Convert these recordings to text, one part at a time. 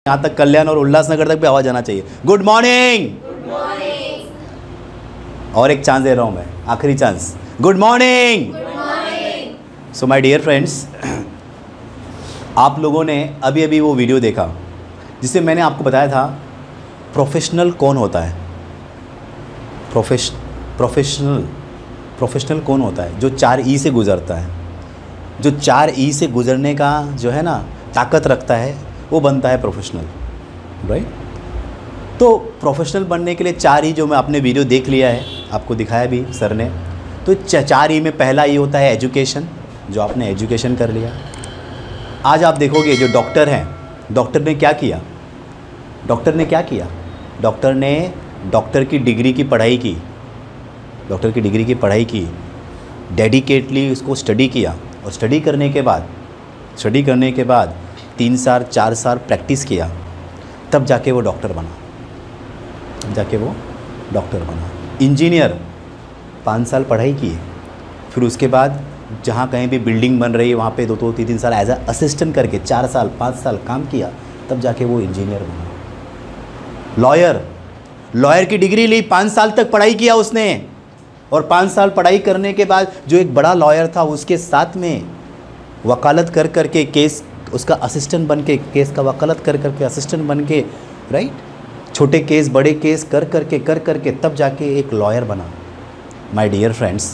यहाँ तक कल्याण और उल्लासनगर तक भी आवाज़ आना चाहिए। Good morning. और एक चांस दे रहा हूँ मैं, आखिरी chance. Good morning. So my dear friends, आप लोगों ने अभी अभी वो वीडियो देखा जिससे मैंने आपको बताया था प्रोफेशनल कौन होता है। प्रोफेशनल कौन होता है? जो 4 ई से गुज़रता है, जो 4 ई से गुज़रने का जो है ना ताकत रखता है, वो बनता है प्रोफेशनल, राइट। तो प्रोफेशनल बनने के लिए 4 ई जो मैं आपने वीडियो देख लिया है, आपको दिखाया भी सर ने। तो 4 ई में पहला ई होता है एजुकेशन, जो आपने एजुकेशन कर लिया। आज आप देखोगे जो डॉक्टर हैं, डॉक्टर ने क्या किया? डॉक्टर ने क्या किया? डॉक्टर ने डॉक्टर की डिग्री की पढ़ाई की, डॉक्टर की डिग्री की पढ़ाई की, डेडिकेटली उसको स्टडी किया, और स्टडी करने के बाद 3 साल 4 साल प्रैक्टिस किया, तब जाके वो डॉक्टर बना। इंजीनियर 5 साल पढ़ाई की, फिर उसके बाद जहाँ कहीं भी बिल्डिंग बन रही है वहाँ पे 2-2 3-3 साल एज अ असिस्टेंट करके 4 साल 5 साल काम किया, तब जाके वो इंजीनियर बना। लॉयर की डिग्री ली, 5 साल तक पढ़ाई किया उसने, और 5 साल पढ़ाई करने के बाद जो एक बड़ा लॉयर था उसके साथ में वकालत कर करके केस उसका असिस्टेंट बन के, केस का वकालत कर करके असिस्टेंट बन के, राइट, छोटे केस बड़े केस कर करके तब जाके एक लॉयर बना। माय डियर फ्रेंड्स,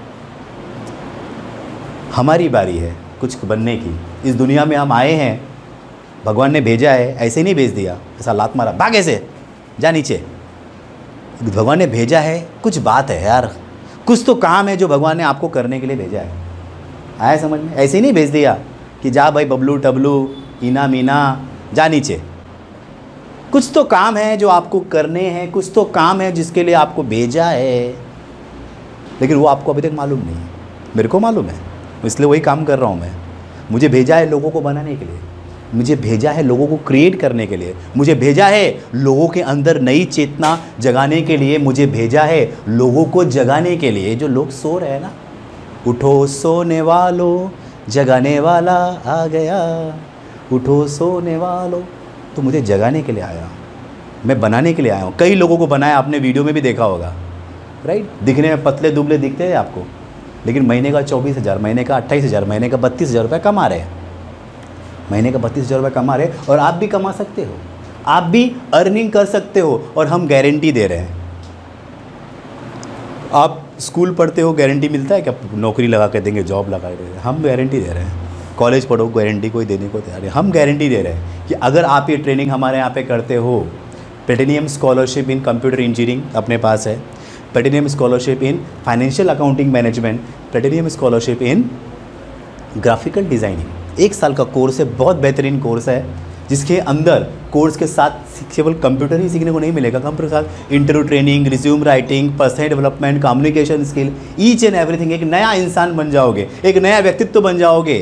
हमारी बारी है कुछ बनने की। इस दुनिया में हम आए हैं, भगवान ने भेजा है, ऐसे नहीं भेज दिया, ऐसा लात मारा भाग ऐसे जा नीचे। भगवान ने भेजा है, कुछ बात है यार, कुछ तो काम है जो भगवान ने आपको करने के लिए भेजा है। आया समझ में? ऐसे ही नहीं भेज दिया कि जा भाई बबलू टबलू ईना मीना जा नीचे। कुछ तो काम है जो आपको करने हैं, कुछ तो काम है जिसके लिए आपको भेजा है, लेकिन वो आपको अभी तक मालूम नहीं है। मेरे को मालूम है, इसलिए वही काम कर रहा हूँ मैं। मुझे भेजा है लोगों को बनाने के लिए, मुझे भेजा है लोगों को क्रिएट करने के लिए, मुझे भेजा है लोगों के अंदर नई चेतना जगाने के लिए, मुझे भेजा है लोगों को जगाने के लिए। जो लोग सो रहे हैं ना, उठो सोने वालों जगाने वाला आ गया, उठो सोने वालों, तो मुझे जगाने के लिए आया, मैं बनाने के लिए आया हूँ। कई लोगों को बनाया, आपने वीडियो में भी देखा होगा, राइट। दिखने में पतले दुबले दिखते हैं आपको, लेकिन महीने का 24,000, महीने का 28,000, महीने का 32,000 रुपये कमा रहे हैं, महीने का 32,000 रुपये कमा रहे। और आप भी कमा सकते हो, आप भी अर्निंग कर सकते हो, और हम गारंटी दे रहे हैं। आप स्कूल पढ़ते हो, गारंटी मिलता है क्या नौकरी लगा के देंगे, जॉब लगा के देंगे? हम गारंटी दे रहे हैं। कॉलेज पढ़ो, गारंटी कोई देने को तैयार है। हम गारंटी दे रहे हैं कि अगर आप ये ट्रेनिंग हमारे यहाँ पे करते हो, platinum scholarship in computer engineering अपने पास है, platinum scholarship in financial accounting management, platinum scholarship in graphical designing. 1 साल का कोर्स है, बहुत बेहतरीन कोर्स है, जिसके अंदर कोर्स के साथ केवल कंप्यूटर ही सीखने को नहीं मिलेगा, कंप्यूटर के साथ interview training, resume writing, personal development, communication skill, each and everything. एक नया इंसान बन जाओगे, एक नया व्यक्तित्व बन जाओगे,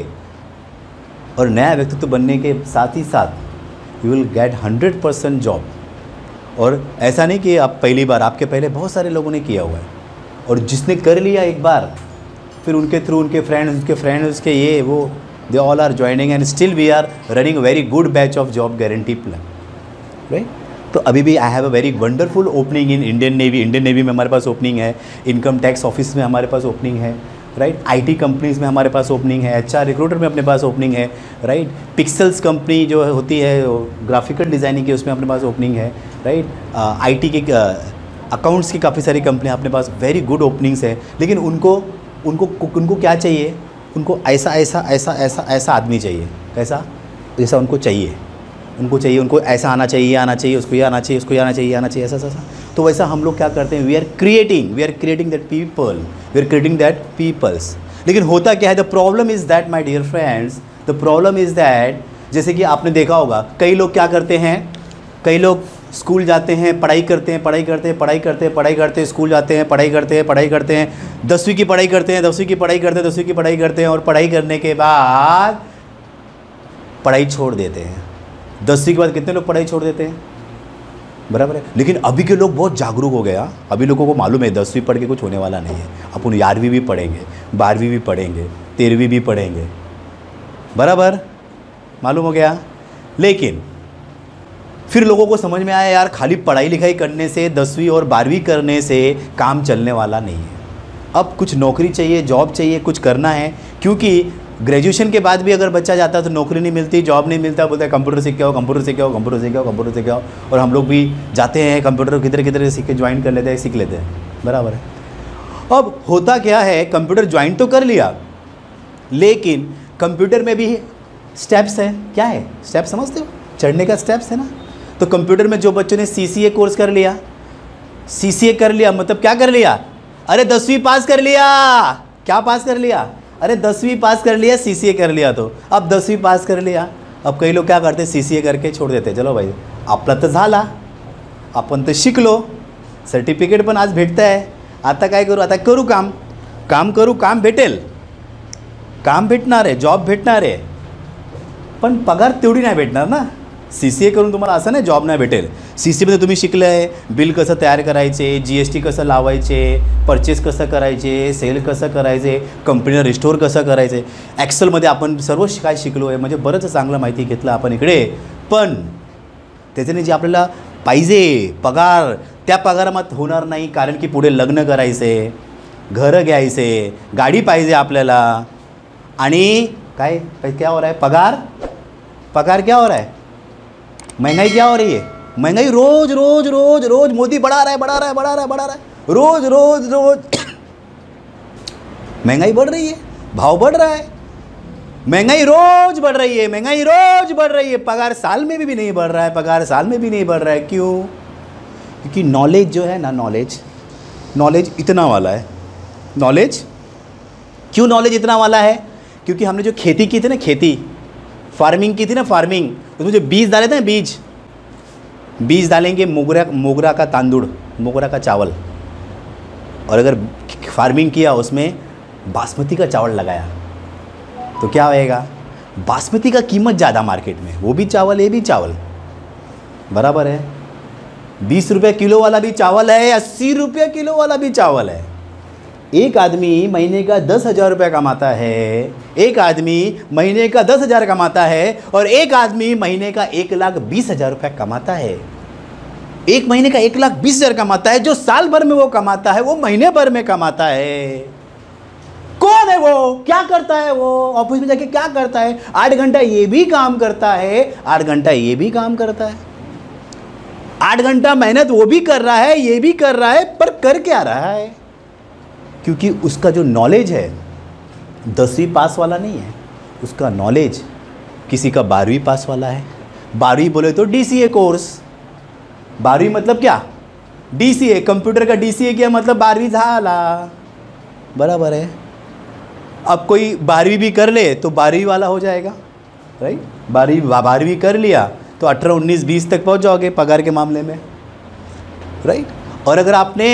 और नया व्यक्तित्व बनने के साथ ही साथ यू विल गेट 100% जॉब। और ऐसा नहीं कि आप पहली बार, आपके पहले बहुत सारे लोगों ने किया हुआ है, और जिसने कर लिया एक बार, फिर उनके थ्रू उनके फ्रेंड्स उसके ये वो, they all are joining and still we are running a very good batch of job guarantee plan, right? तो अभी भी I have a very wonderful opening in Indian navy में हमारे पास ओपनिंग है, इनकम टैक्स ऑफिस में हमारे पास ओपनिंग है, राइट, आईटी कंपनीज़ में हमारे पास ओपनिंग है, एचआर रिक्रूटर में अपने पास ओपनिंग है, राइट, पिक्सल्स कंपनी जो होती है ग्राफिकल डिज़ाइनिंग की, उसमें अपने पास ओपनिंग है, राइट, आईटी के अकाउंट्स की काफ़ी सारी कंपनियाँ अपने पास वेरी गुड ओपनिंग्स है। लेकिन उनको क्या चाहिए? उनको ऐसा आदमी चाहिए। कैसा? जैसा उनको चाहिए, उनको ऐसा आना चाहिए, उसको ये आना चाहिए, उसको ये आना चाहिए, ऐसा। तो वैसा हम लोग क्या करते हैं? We are creating that peoples. लेकिन होता क्या है? The problem is that my dear friends, the problem is that, जैसे कि आपने देखा होगा, कई लोग क्या करते हैं, कई लोग स्कूल जाते हैं, पढ़ाई करते हैं, स्कूल जाते हैं, पढ़ाई करते हैं, 10वीं की पढ़ाई करते हैं, और पढ़ाई करने के बाद पढ़ाई छोड़ देते हैं। 10वीं के बाद कितने लोग पढ़ाई छोड़ देते हैं? बराबर है। लेकिन अभी के लोग बहुत जागरूक हो गया, अभी लोगों को मालूम है 10वीं पढ़ के कुछ होने वाला नहीं है, अपन 11वीं भी पढ़ेंगे, 12वीं भी पढ़ेंगे, 13वीं भी पढ़ेंगे, बराबर मालूम हो गया। लेकिन फिर लोगों को समझ में आया यार खाली पढ़ाई लिखाई करने से 10वीं और 12वीं करने से काम चलने वाला नहीं है, अब कुछ नौकरी चाहिए, जॉब चाहिए, कुछ करना है। क्योंकि ग्रेजुएशन के बाद भी अगर बच्चा जाता है तो नौकरी नहीं मिलती, जॉब नहीं मिलता, बोलते हैं कंप्यूटर सीख के आओ, कंप्यूटर सीख के आओ, कंप्यूटर सीख के आओ, कंप्यूटर सीख के आओ। और हम लोग भी जाते हैं कंप्यूटर किधर किधर सीख के ज्वाइन कर लेते हैं, सीख लेते हैं, बराबर है। अब होता क्या है, कंप्यूटर ज्वाइन तो कर लिया, लेकिन कंप्यूटर में भी स्टेप्स हैं। क्या है स्टेप, समझते हो? चढ़ने का स्टेप्स है ना। तो कंप्यूटर में जो बच्चों ने CCA कोर्स कर लिया, CCA कर लिया मतलब क्या कर लिया, अरे 10वीं पास कर लिया। क्या पास कर लिया, अरे 10वीं पास कर लिया, CCA कर लिया। तो अब 10वीं पास कर लिया, अब कई लोग क्या करते हैं, CCA करके छोड़ देते हैं। चलो भाई आपला तर झाला, आपण तर शिकलो, सर्टिफिकेट पण आज भेटतं आहे, आता काय करू, आता करू काम, काम करू, काम भेटेल, काम भेटणार आहे, जॉब भेटणार आहे, पण पगार तेवढी नाही भेटणार ना। CCA करून तुम्हाला असं नाही जॉब नाही भेटेल। CCA तुम्ही शिकलं आहे, बिल कसं तयार करायचे, GST कसं लावायचे, परचेस कसं करायचे, सेल कसं करायचे, कंपनीला रिस्टोर कसं करायचे, एक्सेलमध्ये आपण सर्व काय शिकलो आहे, म्हणजे बरंच चांगलं माहिती घेतलं आपण इकडे। पण त्याच्याने जे आपल्याला पाहिजे पगार, त्या पगारामध्ये होणार नाही, कारण की पुढे लग्न करायचे, घरं घ्यायचे, गाडी पाहिजे आपल्याला, आणि काय क्या हो रहा है, पगार, पगार क्या हो रहा है, महंगाई क्या हो रही है, महंगाई रोज रोज रोज रोज मोदी बढ़ा रहा है, बढ़ा रहा है, बढ़ा रहा है, बढ़ा रहा है, रोज रोज रोज महंगाई बढ़ रही है, भाव बढ़ रहा है, महंगाई रोज बढ़ रही है, महंगाई रोज बढ़ रही है, पगार साल में भी नहीं बढ़ रहा है, पगार साल में भी नहीं बढ़ रहा है। क्यों? क्योंकि नॉलेज जो है ना, नॉलेज इतना वाला है। नॉलेज क्यों नॉलेज इतना वाला है? क्योंकि हमने जो खेती की थी ना, खेती फार्मिंग की थी ना, फार्मिंग, उसमें जो बीज डाले थे ना, बीज डालेंगे मोगरा का तांदूड़, मोगरा का चावल, और अगर फार्मिंग किया उसमें बासमती का चावल लगाया तो क्या होएगा, बासमती का कीमत ज़्यादा मार्केट में, वो भी चावल, ये भी चावल, बराबर है। 20 रुपये किलो वाला भी चावल है, 80 रुपये किलो वाला भी चावल है। एक आदमी महीने का 10,000 रुपये कमाता है, एक आदमी महीने का 10,000 कमाता है, और एक आदमी महीने का 1,20,000 रुपये कमाता है। एक महीने का 1,20,000 कमाता है, जो साल भर में वो कमाता है वो महीने भर में कमाता है। कौन है वो, क्या करता है वो, ऑफिस में जाके क्या करता है, 8 घंटा ये भी काम करता है, 8 घंटा ये भी काम करता है, 8 घंटा मेहनत वो भी कर रहा है, ये भी कर रहा है, पर कर क्या रहा है? क्योंकि उसका जो नॉलेज है 10वीं पास वाला नहीं है, उसका नॉलेज किसी का 12वीं पास वाला है। 12वीं बोले तो DCA कोर्स, 12वीं मतलब क्या, DCA, कंप्यूटर का DCA किया मतलब 12वीं झाला, बराबर है। अब कोई 12वीं भी कर ले तो 12वीं वाला हो जाएगा, राइट। 12वीं कर लिया तो 18, 19, 20 तक पहुंच जाओगे पगार के मामले में, राइट। और अगर आपने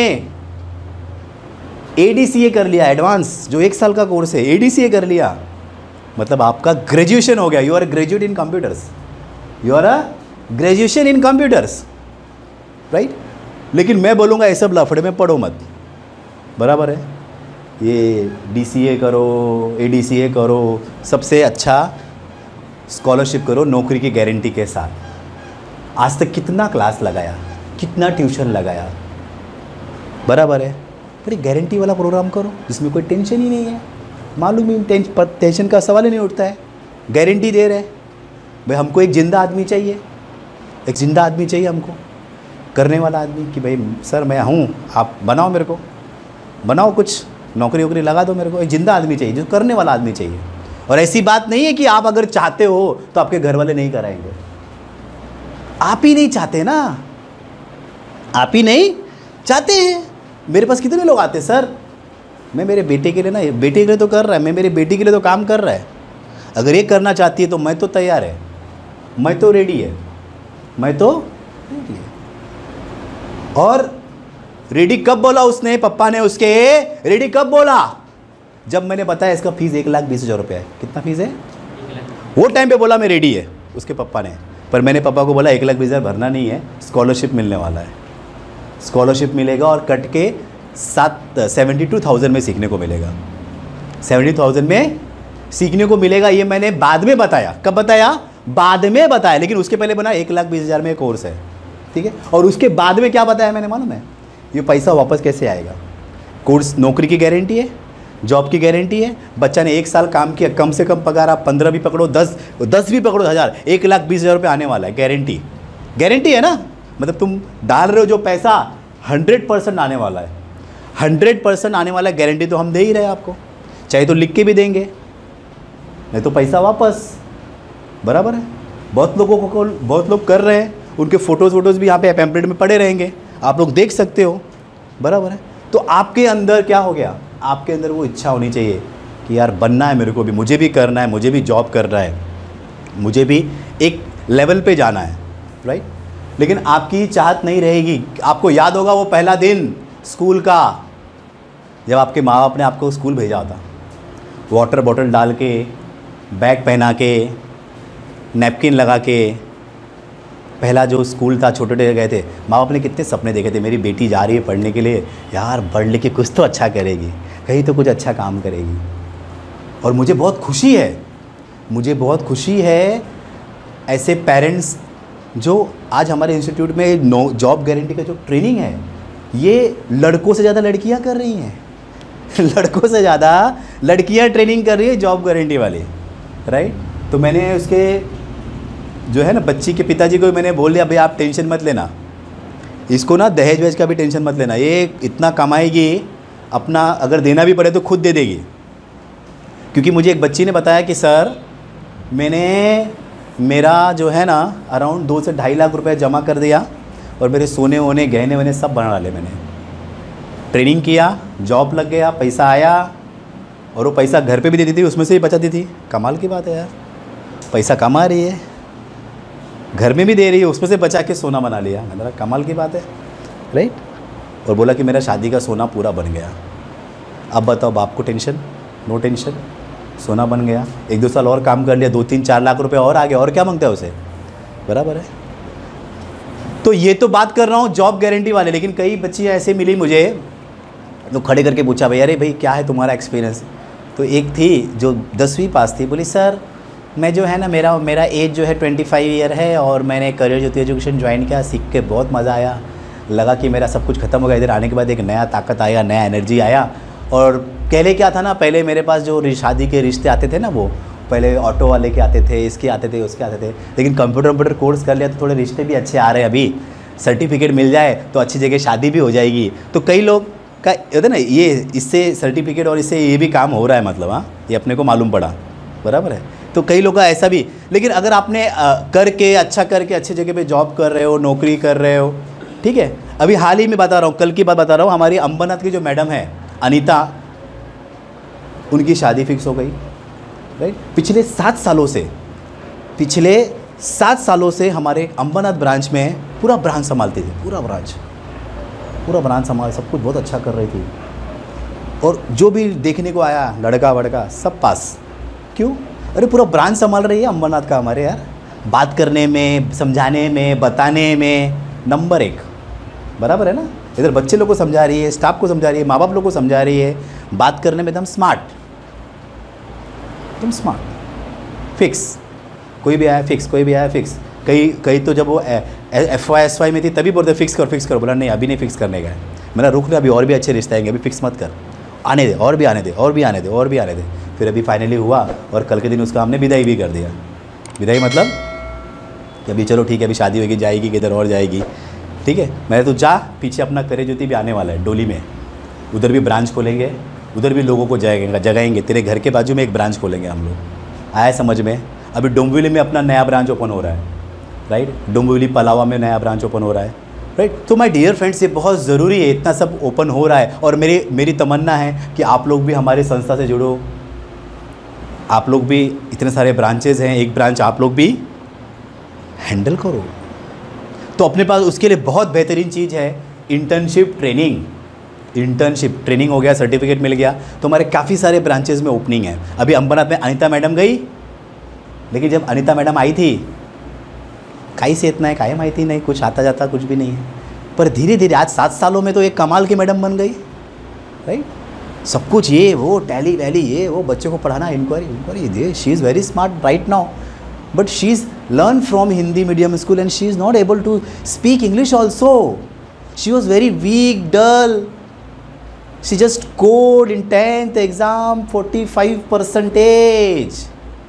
ADCA कर लिया, एडवांस जो 1 साल का कोर्स है, ADCA कर लिया मतलब आपका ग्रेजुएशन हो गया, you are graduate in computers, you are a graduation in computers, right. लेकिन मैं बोलूँगा ये सब लफड़े में पढ़ो मत, बराबर है। ये DCA करो, ADCA करो, सबसे अच्छा स्कॉलरशिप करो नौकरी की गारंटी के साथ। आज तक कितना क्लास लगाया, कितना ट्यूशन लगाया, बराबर है। पर एक गारंटी वाला प्रोग्राम करो जिसमें कोई टेंशन ही नहीं है, मालूम ही टेंशन का सवाल ही नहीं उठता है। गारंटी दे रहे भाई, हमको एक जिंदा आदमी चाहिए, एक जिंदा आदमी चाहिए हमको, करने वाला आदमी, कि भाई सर मैं हूँ, आप बनाओ मेरे को, बनाओ कुछ नौकरी वोकरी लगा दो मेरे को। एक जिंदा आदमी चाहिए, जो करने वाला आदमी चाहिए। और ऐसी बात नहीं है कि आप अगर चाहते हो तो आपके घर वाले नहीं कराएंगे, आप ही नहीं चाहते ना, आप ही नहीं चाहते हैं। मेरे पास कितने लोग आते हैं, सर मैं मेरे बेटे के लिए ना, बेटे के लिए तो कर रहा है, मैं मेरे बेटी के लिए तो काम कर रहा है, अगर ये करना चाहती है तो मैं तो तैयार है, मैं तो रेडी है, मैं तो रेडी है। और रेडी कब बोला उसने, पप्पा ने उसके रेडी कब बोला, जब मैंने बताया इसका फीस 1,20,000 रुपये है। कितना फीस है, वो टाइम पे बोला मैं रेडी है उसके पप्पा ने। पर मैंने पापा को बोला 1,20,000 भरना नहीं है, स्कॉलरशिप मिलने वाला है, स्कॉलरशिप मिलेगा और कट के 72,000 में सीखने को मिलेगा, 70,000 में सीखने को मिलेगा। ये मैंने बाद में बताया। कब बताया, बाद में बताया, लेकिन उसके पहले बना 1,20,000 में कोर्स है, ठीक है। और उसके बाद में क्या बताया मैंने मालूम है? ये पैसा वापस कैसे आएगा। कोर्स नौकरी की गारंटी है, जॉब की गारंटी है, बच्चा ने 1 साल काम किया, कम से कम पगार आप 15 भी पकड़ो, 10 भी पकड़ो हज़ार, 1,20,000 रुपये आने वाला है, गारंटी है ना। मतलब तुम डाल रहे हो जो पैसा 100% आने वाला है, 100% आने वाला है, गारंटी तो हम दे ही रहे हैं आपको, चाहे तो लिख के भी देंगे, नहीं तो पैसा वापस, बराबर है। बहुत लोग कर रहे हैं, उनके फ़ोटोज़ भी यहाँ पे पैम्पलेट में पड़े रहेंगे, आप लोग देख सकते हो, बराबर है। तो आपके अंदर क्या हो गया, आपके अंदर वो इच्छा होनी चाहिए कि यार बनना है मेरे को भी, मुझे भी करना है, मुझे भी जॉब करना है, मुझे भी एक लेवल पे जाना है, राइट। लेकिन आपकी चाहत नहीं रहेगी। आपको याद होगा वो पहला दिन स्कूल का, जब आपके माँ बाप ने आपको स्कूल भेजा होता, वाटर बॉटल डाल के, बैग पहना के, नैपकिन लगा के, पहला जो स्कूल था, छोटे गए थे, माँ बाप ने कितने सपने देखे थे, मेरी बेटी जा रही है पढ़ने के लिए, यार पढ़ लिख के कुछ तो अच्छा करेगी, कहीं तो कुछ अच्छा काम करेगी। और मुझे बहुत खुशी है ऐसे पेरेंट्स जो आज हमारे इंस्टीट्यूट में जॉब गारंटी का जो ट्रेनिंग है, ये लड़कों से ज़्यादा लड़कियां कर रही हैं लड़कों से ज़्यादा लड़कियां ट्रेनिंग कर रही है जॉब गारंटी वाली, राइट। तो मैंने उसके जो है ना बच्ची के पिताजी को मैंने बोल दिया, भाई आप टेंशन मत लेना, इसको ना दहेज वहेज का भी टेंशन मत लेना, ये इतना कमाएगी, अपना अगर देना भी पड़े तो खुद दे देगी। क्योंकि मुझे एक बच्ची ने बताया कि सर मेरा जो है ना अराउंड 2 से 2.5 लाख रुपए जमा कर दिया और मेरे सोने वोने गहने वहने सब बना डाले, मैंने ट्रेनिंग किया, जॉब लग गया, पैसा आया, और वो पैसा घर पे भी देती थी, उसमें से ही बचाती थी। कमाल की बात है यार, पैसा कमा रही है, घर में भी दे रही है, उसमें से बचा के सोना बना लिया। मैंने बोला कमाल की बात है, राइट। और बोला कि मेरा शादी का सोना पूरा बन गया। अब बताओ बाप को टेंशन, नो टेंशन, सोना बन गया, 1-2 साल और काम कर लिया, 2-3-4 लाख रुपए और आ गया, और क्या मांगता है उसे, बराबर है। तो ये तो बात कर रहा हूँ जॉब गारंटी वाले। लेकिन कई बच्चियाँ ऐसे मिली मुझे, लोग खड़े करके पूछा, भाई अरे भाई क्या है तुम्हारा एक्सपीरियंस। तो एक थी जो 10वीं पास थी, बोली सर मैं जो है ना मेरा एज जो है 25 ईयर है, और मैंने करियर ज्योति एजुकेशन ज्वाइन किया, सीख के बहुत मज़ा आया, लगा कि मेरा सब कुछ ख़त्म हो गया, इधर आने के बाद एक नया ताकत आया, नया एनर्जी आया। और पहले क्या था ना, पहले मेरे पास जो शादी के रिश्ते आते थे ना, वो पहले ऑटो वाले के आते थे, इसके आते थे, उसके आते थे, लेकिन कंप्यूटर कोर्स कर लिया तो थोड़े रिश्ते भी अच्छे आ रहे हैं। अभी सर्टिफिकेट मिल जाए तो अच्छी जगह शादी भी हो जाएगी। तो कई लोग का होता है ना, ये इससे सर्टिफिकेट और इससे ये भी काम हो रहा है, मतलब हाँ ये अपने को मालूम पड़ा, बराबर है। तो कई लोग का ऐसा भी, लेकिन अगर आपने करके अच्छी जगह पे जॉब कर रहे हो, नौकरी कर रहे हो, ठीक है। अभी हाल ही में बता रहा हूँ, कल की बात बता रहा हूँ, हमारी अंबरनाथ की जो मैडम है अनीता, उनकी शादी फिक्स हो गई, राइट। पिछले 7 सालों से हमारे अंबरनाथ ब्रांच में पूरा ब्रांच संभालती थी, पूरा ब्रांच संभाल, सब कुछ बहुत अच्छा कर रही थी। और जो भी देखने को आया लड़का वड़का सब पास। क्यों? अरे पूरा ब्रांच संभाल रही है अंबरनाथ का हमारे यार, बात करने में, समझाने में, बताने में नंबर 1, बराबर है ना। इधर बच्चे लोग को समझा रही है, स्टाफ को समझा रही है, माँ बाप लोग को समझा रही है, बात करने में एकदम स्मार्ट, फिक्स। कोई भी आया फिक्स। कई तो जब वो FY में थी तभी बोलते फिक्स कर, बोला नहीं अभी नहीं फिक्स करने का है, मेरा रुक ले, अभी और भी अच्छे रिश्ते आएंगे, अभी फिक्स मत कर, आने दे, और भी आने दे। फिर अभी फाइनली हुआ, और कल के दिन उसका हमने विदाई भी कर दिया। विदाई मतलब कि अभी चलो ठीक है, अभी शादी होगी, जाएगी किधर और जाएगी, ठीक है। मैंने तो जा, पीछे अपना करियर ज्योति भी आने वाला है डोली में, उधर भी ब्रांच खोलेंगे, उधर भी लोगों को जगाएंगे। तेरे घर के बाजू में एक ब्रांच खोलेंगे हम लोग, आया समझ में। अभी डोंबिवली में अपना नया ब्रांच ओपन हो रहा है, राइट। डोंबिवली पलावा में नया ब्रांच ओपन हो रहा है, राइट। तो माय डियर फ्रेंड्स, ये बहुत ज़रूरी है, इतना सब ओपन हो रहा है। और मेरी तमन्ना है कि आप लोग भी हमारे संस्था से जुड़ो, आप लोग भी, इतने सारे ब्रांचेज़ हैं, एक ब्रांच आप लोग भी हैंडल करो। तो अपने पास उसके लिए बहुत बेहतरीन चीज़ है इंटर्नशिप ट्रेनिंग हो गया, सर्टिफिकेट मिल गया, तो हमारे काफ़ी सारे ब्रांचेज़ में ओपनिंग है। अभी अंबरनाथ में अनीता मैडम गई, लेकिन जब अनीता मैडम आई थी, काई से इतना है, काई माहिती नहीं, कुछ आता जाता कुछ भी नहीं है, पर धीरे धीरे आज 7 सालों में तो एक कमाल की मैडम बन गई, राइट। सब कुछ ये वो टैली वैली ये वो, बच्चों को पढ़ाना, इंक्वायरी ये, she is very smart right now. but she's learned from Hindi medium school and she is not able to speak English also. She was very weak, dull. She just scored in 10th exam 45%.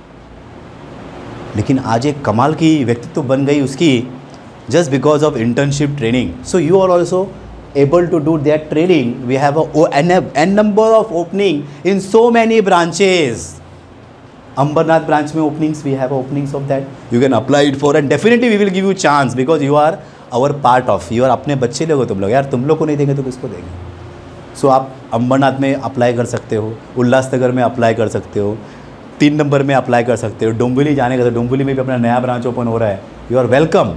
लेकिन आज एक कमाल की व्यक्तित्व बन गई उसकी, just because of internship training. So you are also able to do that training. We have n number of opening in so many branches. Ambernath branch में openings, we have openings of that. You can apply it for, and definitely we will give you chance because you are our part of. You are अपने बच्चे लोग हो तुम लोग, यार तुम लोग को नहीं देंगे तो किसको देंगे? So आप अंबरनाथ में अप्लाई कर सकते हो, उल्लासनगर में अप्लाई कर सकते हो, 3 नंबर में अप्लाई कर सकते हो, डोंबिवली जाने का तो डोंबिवली में भी अपना नया ब्रांच ओपन हो रहा है. You are welcome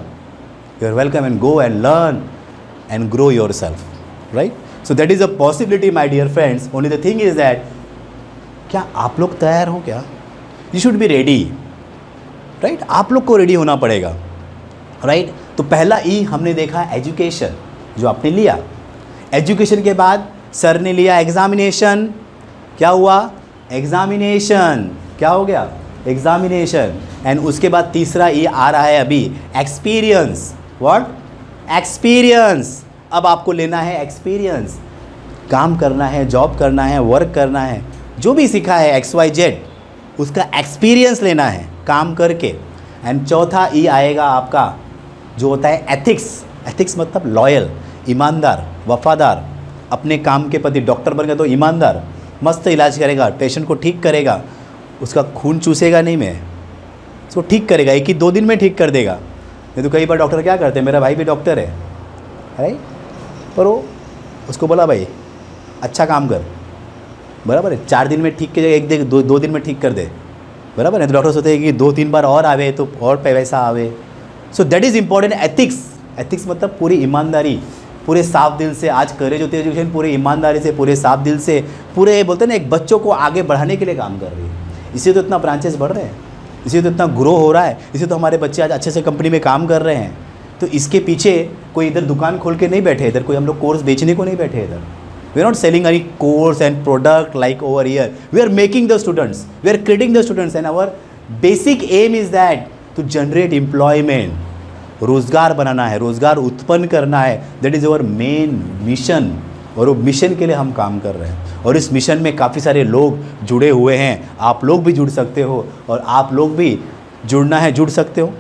and go and learn and grow yourself, right. So that is a possibility my dear friends. Only the thing is that क्या आप लोग तैयार हो? क्या you should be ready, right. आप लोग को रेडी होना पड़ेगा, राइट. तो पहला ई हमने देखा एजुकेशन, जो आपने लिया. एजुकेशन के बाद सर ने लिया एग्जामिनेशन. क्या हुआ? एग्जामिनेशन. क्या हो गया? एग्जामिनेशन. एंड उसके बाद तीसरा ये आ रहा है अभी, एक्सपीरियंस. व्हाट? एक्सपीरियंस. अब आपको लेना है एक्सपीरियंस. काम करना है, जॉब करना है, वर्क करना है, जो भी सीखा है XYZ उसका एक्सपीरियंस लेना है काम करके. एंड चौथा ई आएगा आपका जो होता है एथिक्स. एथिक्स मतलब लॉयल, ईमानदार, वफादार, अपने काम के प्रति. डॉक्टर बन गया तो ईमानदार, मस्त इलाज करेगा, पेशेंट को ठीक करेगा, उसका खून चूसेगा नहीं, मैं उसको ठीक करेगा, 1-2 दिन में ठीक कर देगा. नहीं तो कई बार डॉक्टर क्या करते हैं, मेरा भाई भी डॉक्टर है, राइट, पर वो उसको बोला भाई अच्छा काम कर, बराबर है, 4 दिन में ठीक की जगह 1-2 दिन में ठीक कर दे, बराबर है. तो डॉक्टर सोचते हैं कि 2-3 बार और आवे तो और पैसा आवे. So that is important. Ethics. Ethics मतलब पूरी ईमानदारी, पूरे साफ दिल से. आज करेज होती है एजुकेशन पूरी ईमानदारी से, पूरे साफ दिल से, पूरे बोलते हैं ना एक बच्चों को आगे बढ़ाने के लिए काम कर रही है. इसी तो इतना ब्रांचेस बढ़ रहे हैं, इसी तो इतना ग्रो हो रहा है, इसी तो हमारे बच्चे आज अच्छे से कंपनी में काम कर रहे हैं. तो इसके पीछे कोई इधर दुकान खोल के नहीं बैठे, इधर कोई हम लोग कोर्स बेचने को नहीं बैठे. इधर we are not selling any course and product like over here. We are making the students, we are creating the students and our basic aim is that to generate employment. रोज़गार बनाना है, रोज़गार उत्पन्न करना है. That is our main mission. और वो mission के लिए हम काम कर रहे हैं. और इस मिशन में काफ़ी सारे लोग जुड़े हुए हैं. आप लोग भी जुड़ सकते हो और आप लोग भी जुड़ना है, जुड़ सकते हो.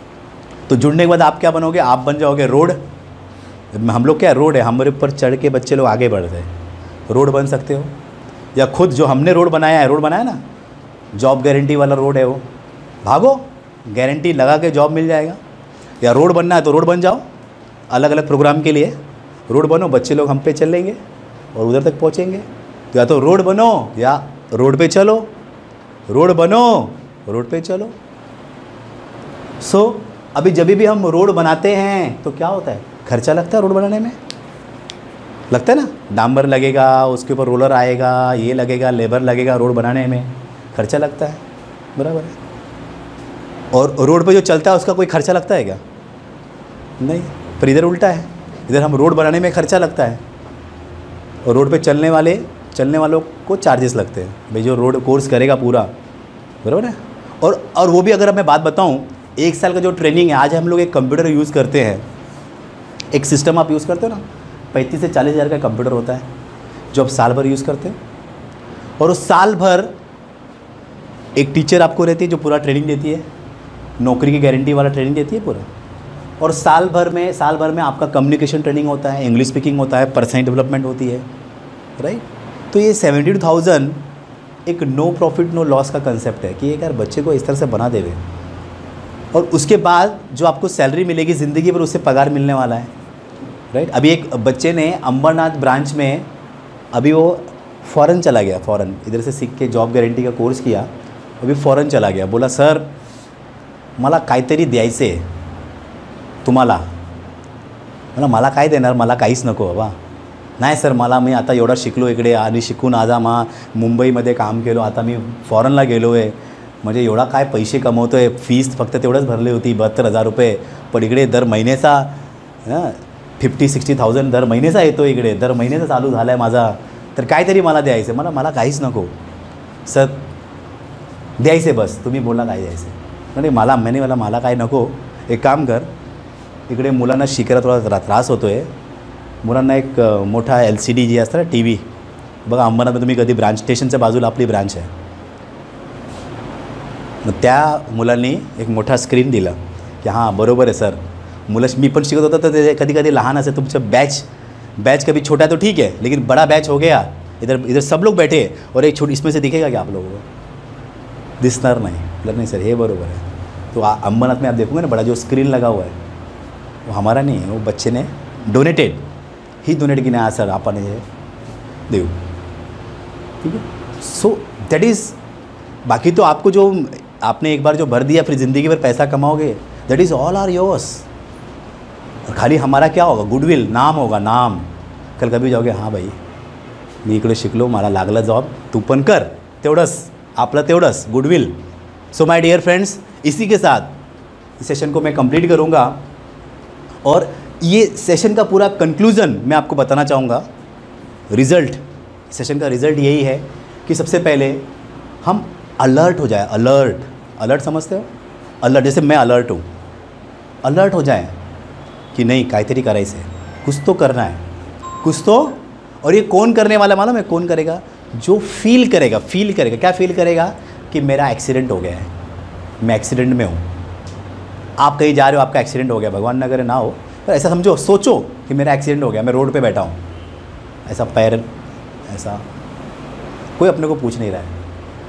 तो जुड़ने के बाद आप क्या बनोगे? आप बन जाओगे रोड. हम लोग क्या रोड है, हमारे ऊपर चढ़ के बच्चे लोग आगे बढ़ते हैं. रोड बन सकते हो, या खुद जो हमने रोड बनाया है, रोड बनाया ना, जॉब गारंटी वाला रोड है, वो भागो, गारंटी लगा के जॉब मिल जाएगा. या रोड बनना है तो रोड बन जाओ, अलग अलग प्रोग्राम के लिए रोड बनो, बच्चे लोग हम पे चलेंगे और उधर तक पहुंचेंगे. तो या तो रोड बनो या रोड पे चलो, रोड बनो, रोड पे चलो. सो अभी जब भी हम रोड बनाते हैं तो क्या होता है? खर्चा लगता है रोड बनाने में, लगता है ना. डांबर लगेगा, उसके ऊपर रोलर आएगा, ये लगेगा, लेबर लगेगा, रोड बनाने में खर्चा लगता है, बराबर है. और रोड पे जो चलता है उसका कोई खर्चा लगता है क्या? नहीं. पर इधर उल्टा है, इधर हम रोड बनाने में खर्चा लगता है और रोड पे चलने वालों को चार्जेस लगते हैं. भाई जो रोड कोर्स करेगा पूरा, बराबर है. और वो भी अगर मैं बात बताऊं, 1 साल का जो ट्रेनिंग है, आज हम लोग एक कंप्यूटर यूज़ करते हैं, एक सिस्टम आप यूज़ करते हो ना, 35 से 40 हज़ार का कंप्यूटर होता है जो आप साल भर यूज़ करते हो. और उस साल भर एक टीचर आपको रहती है जो पूरा ट्रेनिंग देती है, नौकरी की गारंटी वाला ट्रेनिंग देती है पूरा. और साल भर में आपका कम्युनिकेशन ट्रेनिंग होता है, इंग्लिश स्पीकिंग होता है, पर्सनल डेवलपमेंट होती है, राइट. तो ये 72,000 एक नो प्रॉफिट नो लॉस का कंसेप्ट है कि एक यार बच्चे को इस तरह से बना देवे. और उसके बाद जो आपको सैलरी मिलेगी ज़िंदगी भर, उससे पगार मिलने वाला है, राइट. अभी एक बच्चे ने अंबरनाथ ब्रांच में, अभी वो फ़ॉरेन चला गया, फ़ॉरेन इधर से सीख के जॉब गारंटी का कोर्स किया, अभी फ़ॉरेन चला गया. बोला सर मला काहीतरी द्यायचे तुम्हाला. मला काय देणार, मला काहीच नको बाबा. नाही सर, मी आता एवढा शिकलो इकडे आणि शिकून आज मुंबईमध्ये काम केलो, आता मी फॉरेनला गेलो आहे, म्हणजे एवढा काय पैसे कमवतो आहे, फीस फक्त तेवढंच भरली होती 72,000 रुपये, पण इकडे दर महिन्याचा 50-60,000 दर महिन्याचा येतो, इकडे दर महिन्याचा चालू झाला आहे माझा, तर काहीतरी मला द्यायचं. मला काहीच नको सर, द्यायचे बस, तुम्ही बोला काय द्यायचं. म्हणजे मैंने वाला मला काय नको, एक काम कर, इकडे मुलांना शिकायला थोडा त्रास होतो आहे. मुलांना एक मोठा LCD जी असतं ना TV, बघा अंबरनाथमध्ये तुम्ही कधी ब्रांच स्टेशनच्या बाजूला आपली ब्रांच आहे, मग त्या मुलांनी एक मोठा स्क्रीन दिला की हां बरोबर आहे सर. मुलं मी पण शिकत होतं तर ते कधी कधी लहान असे, तुमचं बैच कभी छोटा तो ठीक है लेकिन बड़ा बैच हो गया, इधर सब लोग बैठे और एक छोटी, इसमें से दिखेगा क्या आप लोगों को? दिसणार नाही. मतलब नहीं सर, हे बरोबर है. तो अंबरनाथ में आप देखोगे ना बड़ा जो स्क्रीन लगा हुआ है वो हमारा नहीं है, वो बच्चे ने डोनेट की नहीं, हाँ सर आपने ये देव, ठीक है. सो दैट इज़, बाकी तो आपको जो आपने एक बार जो भर दिया फिर ज़िंदगी भर पैसा कमाओगे, that is all are yours. और खाली हमारा क्या होगा, गुडविल, नाम होगा, नाम. कल कभी जाओगे, हां भाई मी इकडे शिकलो, मला लागला जॉब, तू पण कर, तेवढंच आपलं, तेवढंच goodwill. So my dear friends, इसी के साथ इस सेशन को मैं कंप्लीट करूंगा और ये सेशन का पूरा कंक्लूज़न मैं आपको बताना चाहूँगा. रिज़ल्ट, सेशन का रिज़ल्ट यही है कि सबसे पहले हम अलर्ट हो जाए. अलर्ट समझते हो? अलर्ट, जैसे मैं अलर्ट हूँ, अलर्ट हो जाए कि नहीं काहीतरी करायचं आहे, कुछ तो करना है, कुछ तो. और ये कौन करने वाला मालूम है? कौन करेगा? जो फील करेगा. क्या फील करेगा? कि मेरा एक्सीडेंट हो गया है, मैं एक्सीडेंट में हूँ. आप कहीं जा रहे हो, आपका एक्सीडेंट हो गया, भगवान न करे ना हो, पर ऐसा समझो, सोचो कि मेरा एक्सीडेंट हो गया, मैं रोड पे बैठा हूँ, ऐसा पैर ऐसा, कोई अपने को पूछ नहीं रहा है,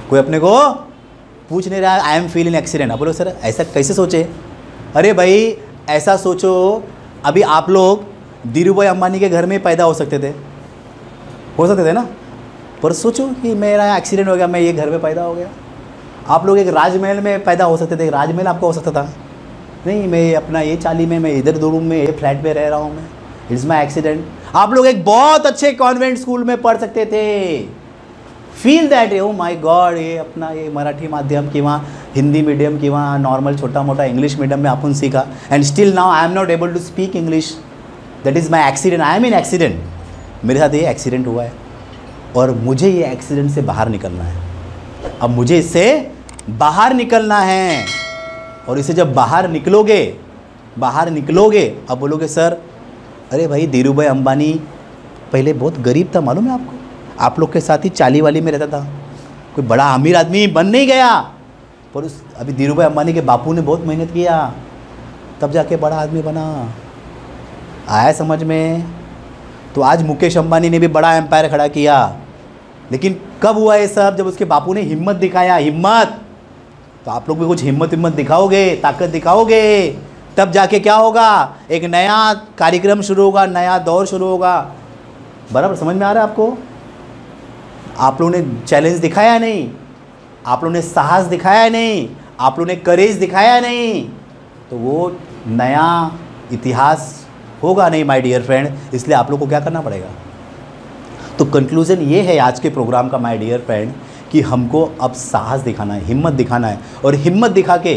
आई एम फीलिंग एक्सीडेंट. आप बोलो सर ऐसा कैसे सोचे? अरे भाई ऐसा सोचो, अभी आप लोग धीरूभाई अंबानी के घर में पैदा हो सकते थे ना, पर सोचो कि मेरा एक्सीडेंट हो गया, मैं ये घर में पैदा हो गया. आप लोग एक राजमहल में पैदा हो सकते थे, राजमहल आपका हो सकता था. नहीं, मैं अपना ये चाली में, मैं इधर 2 रूम में, ये फ्लैट में रह रहा हूँ, मैं, इट्स माई एक्सीडेंट. आप लोग एक बहुत अच्छे कॉन्वेंट स्कूल में पढ़ सकते थे. Feel that, oh my god, ये अपना ये मराठी माध्यम किंवा हिंदी मीडियम किंवा नॉर्मल छोटा मोठा इंग्लिश मीडियम में आपण सीखा, and still now I am not able to speak English. That is my accident. I am in accident. मेरे साथ ये एक्सीडेंट हुआ है और मुझे ये एक्सीडेंट से बाहर निकलना है. अब मुझे इससे बाहर निकलना है, और इसे जब बाहर निकलोगे, अब बोलोगे सर अरे भाई धीरूभाई अंबानी पहले बहुत गरीब था, मालूम है आपको? आप लोग के साथ ही चाली वाली में रहता था, कोई बड़ा अमीर आदमी बन नहीं गया, पर अभी धीरूभाई अंबानी के बापू ने बहुत मेहनत किया, तब जाके बड़ा आदमी बना. आया समझ में? तो आज मुकेश अंबानी ने भी बड़ा एम्पायर खड़ा किया, लेकिन कब हुआ ये सब? जब उसके बापू ने हिम्मत दिखाया. हिम्मत, तो आप लोग भी कुछ हिम्मत दिखाओगे, ताकत दिखाओगे, तब जाके क्या होगा? एक नया कार्यक्रम शुरू होगा, नया दौर शुरू होगा. बराबर समझ में आ रहा है आपको? आप लोगों ने चैलेंज दिखाया नहीं, आप लोगों ने साहस दिखाया नहीं, आप लोगों ने करेज दिखाया नहीं, तो वो नया इतिहास होगा नहीं माय डियर फ्रेंड. इसलिए आप लोग को क्या करना पड़ेगा? तो कंक्लूज़न ये है आज के प्रोग्राम का माय डियर फ्रेंड कि हमको अब साहस दिखाना है, हिम्मत दिखाना है, और हिम्मत दिखा के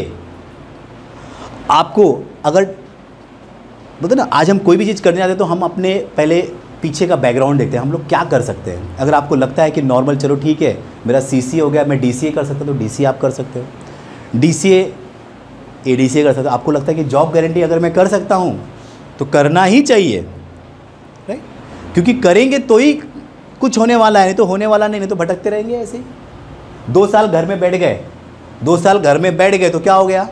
आपको अगर बोलते ना, आज हम कोई भी चीज़ करने जाते हैं तो हम अपने पहले पीछे का बैकग्राउंड देखते हैं, हम लोग क्या कर सकते हैं. अगर आपको लगता है कि नॉर्मल, चलो ठीक है मेरा CCA हो गया, मैं DCA कर सकता हूँ, तो DCA आप कर सकते हो, DCA ADCA कर सकते हो. आपको लगता है कि जॉब गारंटी अगर मैं कर सकता हूँ तो करना ही चाहिए, राइट? क्योंकि करेंगे तो ही कुछ होने वाला है, नहीं तो होने वाला नहीं तो भटकते रहेंगे ऐसे ही. 2 साल घर में बैठ गए, तो क्या हो गया?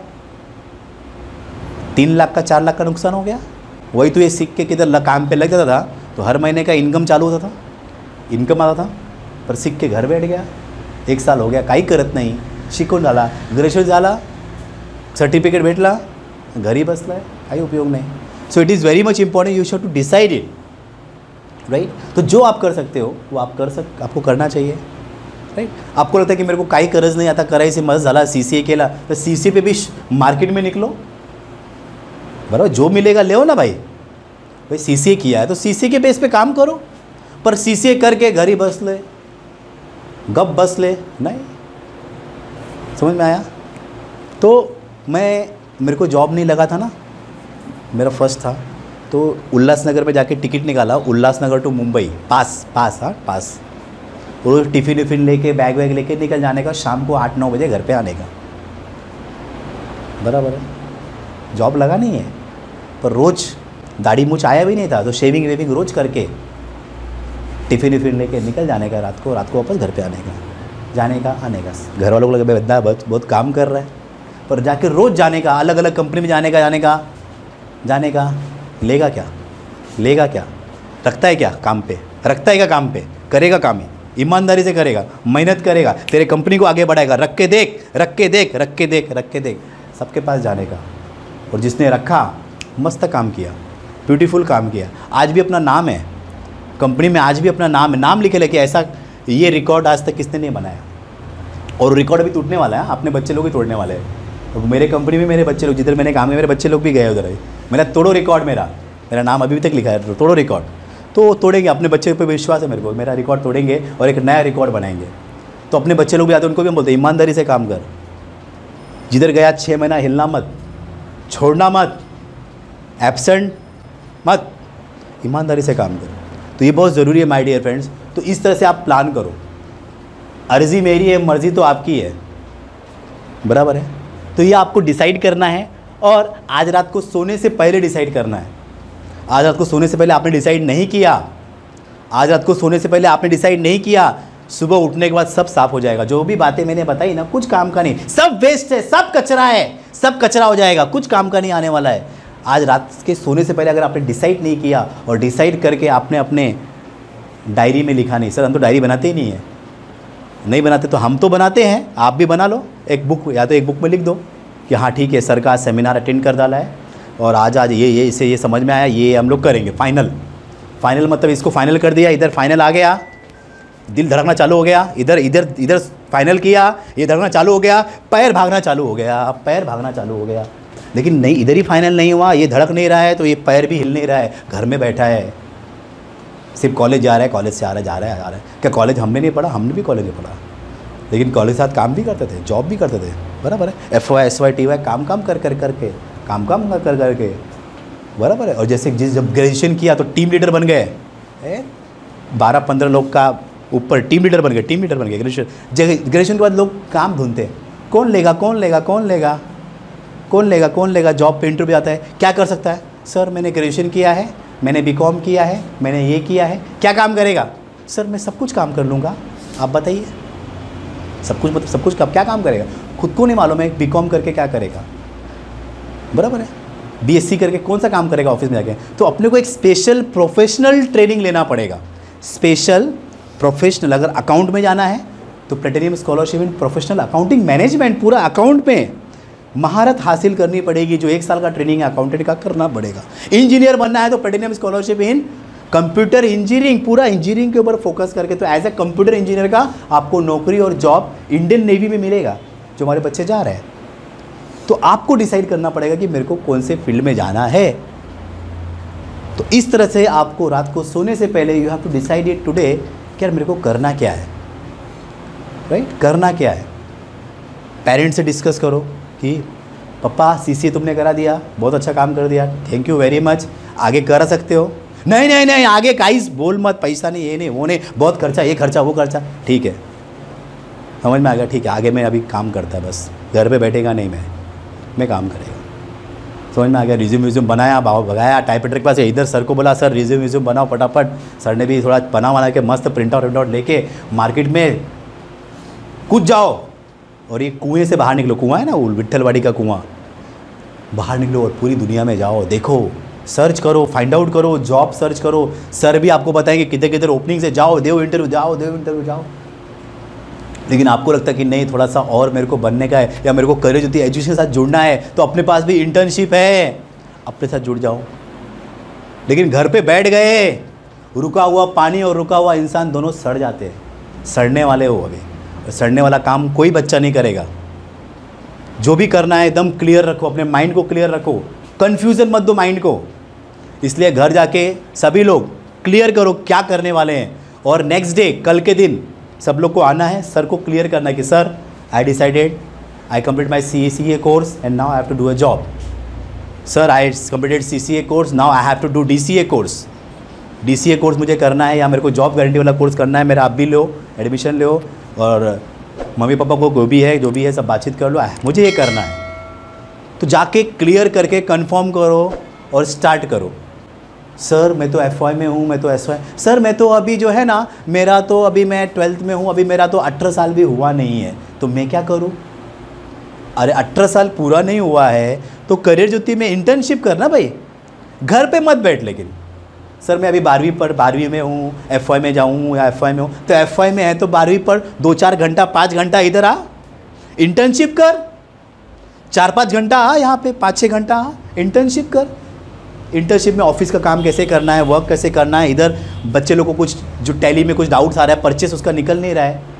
3 लाख का 4 लाख का नुकसान हो गया. वही तो ये सीख के किधर काम पे लग जाता था तो हर महीने का इनकम चालू होता था, इनकम आता था, पर सीख के घर बैठ गया. 1 साल हो गया, काही करत नाही, शिकून झाला, ग्रॅज्युएट झाला, सर्टिफिकेट भेटला, घरी बसला आहे, काही उपयोग नाही. So it is very much important, you should to decide it, right? तो जो आप कर सकते हो वो आप आपको करना चाहिए, राइट? आपको लगता है कि मेरे को काही गरज नहीं, आता करायचे, मस्त झाला, CCA केला, तर CCA पे भी मार्केट में निकलो, बराबर? जो मिलेगा ले ना भाई CCA किया है तो CCA के बेस पे काम करो. पर CCA करके घर ही बस ले, गप बस ले, नहीं. समझ में आया? तो मेरे को जॉब नहीं लगा था ना, मेरा फर्स्ट था, तो उल्लासनगर में जाके टिकट निकाला, उल्लासनगर टू मुंबई, पास. रोज़ टिफ़िन लेके बैग लेके निकल जाने का, शाम को 8-9 बजे घर पे आने का. बराबर है, जॉब लगा नहीं है, पर रोज़ दाढ़ी मूछ आया भी नहीं था तो शेविंग वेविंग रोज़ करके टिफ़िन विफ़िन लेके निकल जाने का, रात को वापस घर पे आने का, जाने का आने का। घर वालों को लगे बंदा बहुत काम कर रहा है, पर जाके रोज़ जाने का, अलग अलग कंपनी में जाने का लेगा क्या, रखता है क्या काम पे, रखता है क्या काम पे, करेगा काम ही, ईमानदारी से करेगा, मेहनत करेगा, तेरे कंपनी को आगे बढ़ाएगा, रख के देख सबके पास जाने का। और जिसने रखा मस्त काम किया, ब्यूटीफुल काम किया, आज भी अपना नाम है कंपनी में, आज भी अपना नाम लिखे लेके, ऐसा ये रिकॉर्ड आज तक किसने नहीं बनाया। और रिकॉर्ड भी टूटने वाला है, अपने बच्चे लोग भी तोड़ने वाले हैं। तो मेरे कंपनी में मेरे बच्चे लोग, जिधर मैंने काम किया मेरे बच्चे लोग भी गए उधर, मेरा तोड़ो रिकॉर्ड, मेरा नाम अभी तक लिखा है, तोड़ो रिकॉर्ड। तो तोड़ेंगे, अपने बच्चे पे विश्वास है मेरे को, मेरा रिकॉर्ड तोड़ेंगे और एक नया रिकॉर्ड बनाएंगे। तो अपने बच्चे लोग भी आते हैं, उनको भी हम बोलते हैं ईमानदारी से काम कर, जिधर गया 6 महीना हिलना मत, छोड़ना मत, एब्सेंट मत, ईमानदारी से काम कर। तो ये बहुत ज़रूरी है माय डियर फ्रेंड्स। तो इस तरह से आप प्लान करो, अर्जी मेरी है, मर्ज़ी तो आपकी है, बराबर है। तो ये आपको डिसाइड करना है, और आज रात को सोने से पहले डिसाइड करना है। आज रात को सोने से पहले आपने डिसाइड नहीं किया, सुबह उठने के बाद सब साफ हो जाएगा। जो भी बातें मैंने बताई ना, कुछ काम का नहीं, सब वेस्ट है, सब कचरा है, सब कचरा हो जाएगा, कुछ काम का नहीं आने वाला है। आज रात के सोने से पहले अगर आपने डिसाइड नहीं किया, और डिसाइड करके आपने अपने डायरी में लिखा नहीं, सर हम तो डायरी बनाते ही नहीं है, नहीं बनाते, तो हम तो बनाते हैं, आप भी बना लो एक बुक, या तो एक बुक में लिख दो कि हाँ ठीक है, सर का सेमिनार अटेंड कर डाला है, और आज ये इसे ये समझ में आया, ये हम लोग करेंगे। फाइनल मतलब इसको फाइनल कर दिया, इधर फाइनल आ गया, दिल धड़कना चालू हो गया, इधर फाइनल किया, ये धड़कना चालू हो गया, पैर भागना चालू हो गया। लेकिन नहीं, इधर ही फाइनल नहीं हुआ, ये धड़क नहीं रहा है, तो ये पैर भी हिल नहीं रहा है, घर में बैठा है, सिर्फ कॉलेज जा रहा है, कॉलेज से आ रहा है, जा रहा है। क्या कॉलेज हमने नहीं पढ़ा? हमने भी कॉलेज में पढ़ा, लेकिन कॉलेज के साथ काम भी करते थे, जॉब भी करते थे, बराबर है। FY SY TY काम करके, बराबर है। और जैसे जब ग्रेजुएशन किया तो टीम लीडर बन गए, 12-15 लोग का ऊपर टीम लीडर बन गए। ग्रेजुएशन के बाद लोग काम ढूंढते, कौन लेगा जॉब पे इंटरव्यू आता है, क्या कर सकता है? सर मैंने ग्रेजुएशन किया है, मैंने BCom किया है, मैंने ये किया है, क्या काम करेगा? सर मैं सब कुछ काम कर लूँगा, आप बताइए। सब कुछ मतलब सब कुछ, कब क्या काम करेगा? खुद को नहीं मालूम है BCom करके क्या करेगा, बराबर है। BSc करके कौन सा काम करेगा ऑफिस में जाके? तो अपने को एक स्पेशल प्रोफेशनल ट्रेनिंग लेना पड़ेगा, स्पेशल प्रोफेशनल। अगर अकाउंट में जाना है तो platinum scholarship in professional accounting management, पूरा अकाउंट में महारत हासिल करनी पड़ेगी, जो 1 साल का ट्रेनिंग है अकाउंटेंट का करना पड़ेगा। इंजीनियर बनना है तो platinum scholarship in computer engineering, पूरा इंजीनियरिंग के ऊपर फोकस करके, तो एज ए कंप्यूटर इंजीनियर का आपको नौकरी और जॉब इंडियन नेवी में मिलेगा, जो हमारे बच्चे जा रहे हैं। तो आपको डिसाइड करना पड़ेगा कि मेरे को कौन से फील्ड में जाना है। तो इस तरह से आपको रात को सोने से पहले you have to decide it today कि यार मेरे को करना क्या है, राइट, करना क्या है। पेरेंट्स से डिस्कस करो कि पापा CCA तुमने करा दिया, बहुत अच्छा काम कर दिया, थैंक यू वेरी मच, आगे कर सकते हो। नहीं आगे काइस बोल मत, पैसा नहीं, ये नहीं वो नहीं, बहुत खर्चा, ये खर्चा वो खर्चा, ठीक है समझ में आ गया, ठीक है आगे मैं अभी काम करता है, बस घर पे बैठेगा नहीं, मैं काम करेगा, समझ में आ गया। रिज्यूम बनाया, भगाया टाइपराइटर के पास, इधर सर को बोला सर रिज्यूम बनाओ फटाफट, सर ने भी थोड़ा बना के मस्त प्रिंट आउट लेके मार्केट में कूद जाओ, और ये कुएँ से बाहर निकलो, कुआँ है ना वो विट्ठलवाड़ी का कुआँ, बाहर निकलो और पूरी दुनिया में जाओ, देखो, सर्च करो, फाइंड आउट करो, जॉब सर्च करो, सर भी आपको बताएंगे किधर किधर ओपनिंग से जाओ, देव इंटरव्यू जाओ। लेकिन आपको लगता है कि नहीं थोड़ा सा और मेरे को बनने का है, या मेरे को करियर जो एजुकेशन के साथ जुड़ना है, तो अपने पास भी इंटर्नशिप है, अपने साथ जुड़ जाओ। लेकिन घर पे बैठ गए, रुका हुआ पानी और रुका हुआ इंसान दोनों सड़ जाते हैं, सड़ने वाले हो अभी, और सड़ने वाला काम कोई बच्चा नहीं करेगा। जो भी करना है एकदम क्लियर रखो, अपने माइंड को क्लियर रखो, कन्फ्यूज़न मत दो माइंड को। इसलिए घर जाके सभी लोग क्लियर करो क्या करने वाले हैं, और नेक्स्ट डे कल के दिन सब लोग को आना है, सर को क्लियर करना है कि sir I decided I complete my CA course and now I have to do a job. Sir I completed CCA course, now I have to do DCA course. DCA course मुझे करना है, या मेरे को job guarantee वाला course करना है, मेरा आप भी लो, एडमिशन लो, और मम्मी पापा को जो भी है सब बातचीत कर लो, मुझे ये करना है। तो जाके क्लियर करके कंफर्म करो और स्टार्ट करो। सर मैं तो FY में हूँ, मैं तो SY, सर मैं तो अभी जो है ना, मेरा तो अभी मैं 12th में हूँ, अभी मेरा तो 18 साल भी हुआ नहीं है, तो मैं क्या करूँ? अरे 18 साल पूरा नहीं हुआ है तो करियर ज्योति में इंटर्नशिप करना भाई, घर पे मत बैठ। लेकिन सर मैं अभी 12वीं में हूँ, FY में जाऊँ या FY में हूँ, तो FY में है तो 12वीं पर 2-4 घंटा 5 घंटा इधर आ, इंटर्नशिप कर, 4-5 घंटा आ यहाँ पे, 5-6 घंटा आ, इंटर्नशिप कर। इंटर्नशिप में ऑफिस का काम कैसे करना है, वर्क कैसे करना है, इधर बच्चे लोग को कुछ जो टैली में कुछ डाउट्स आ रहा है, परचेस उसका निकल नहीं रहा है,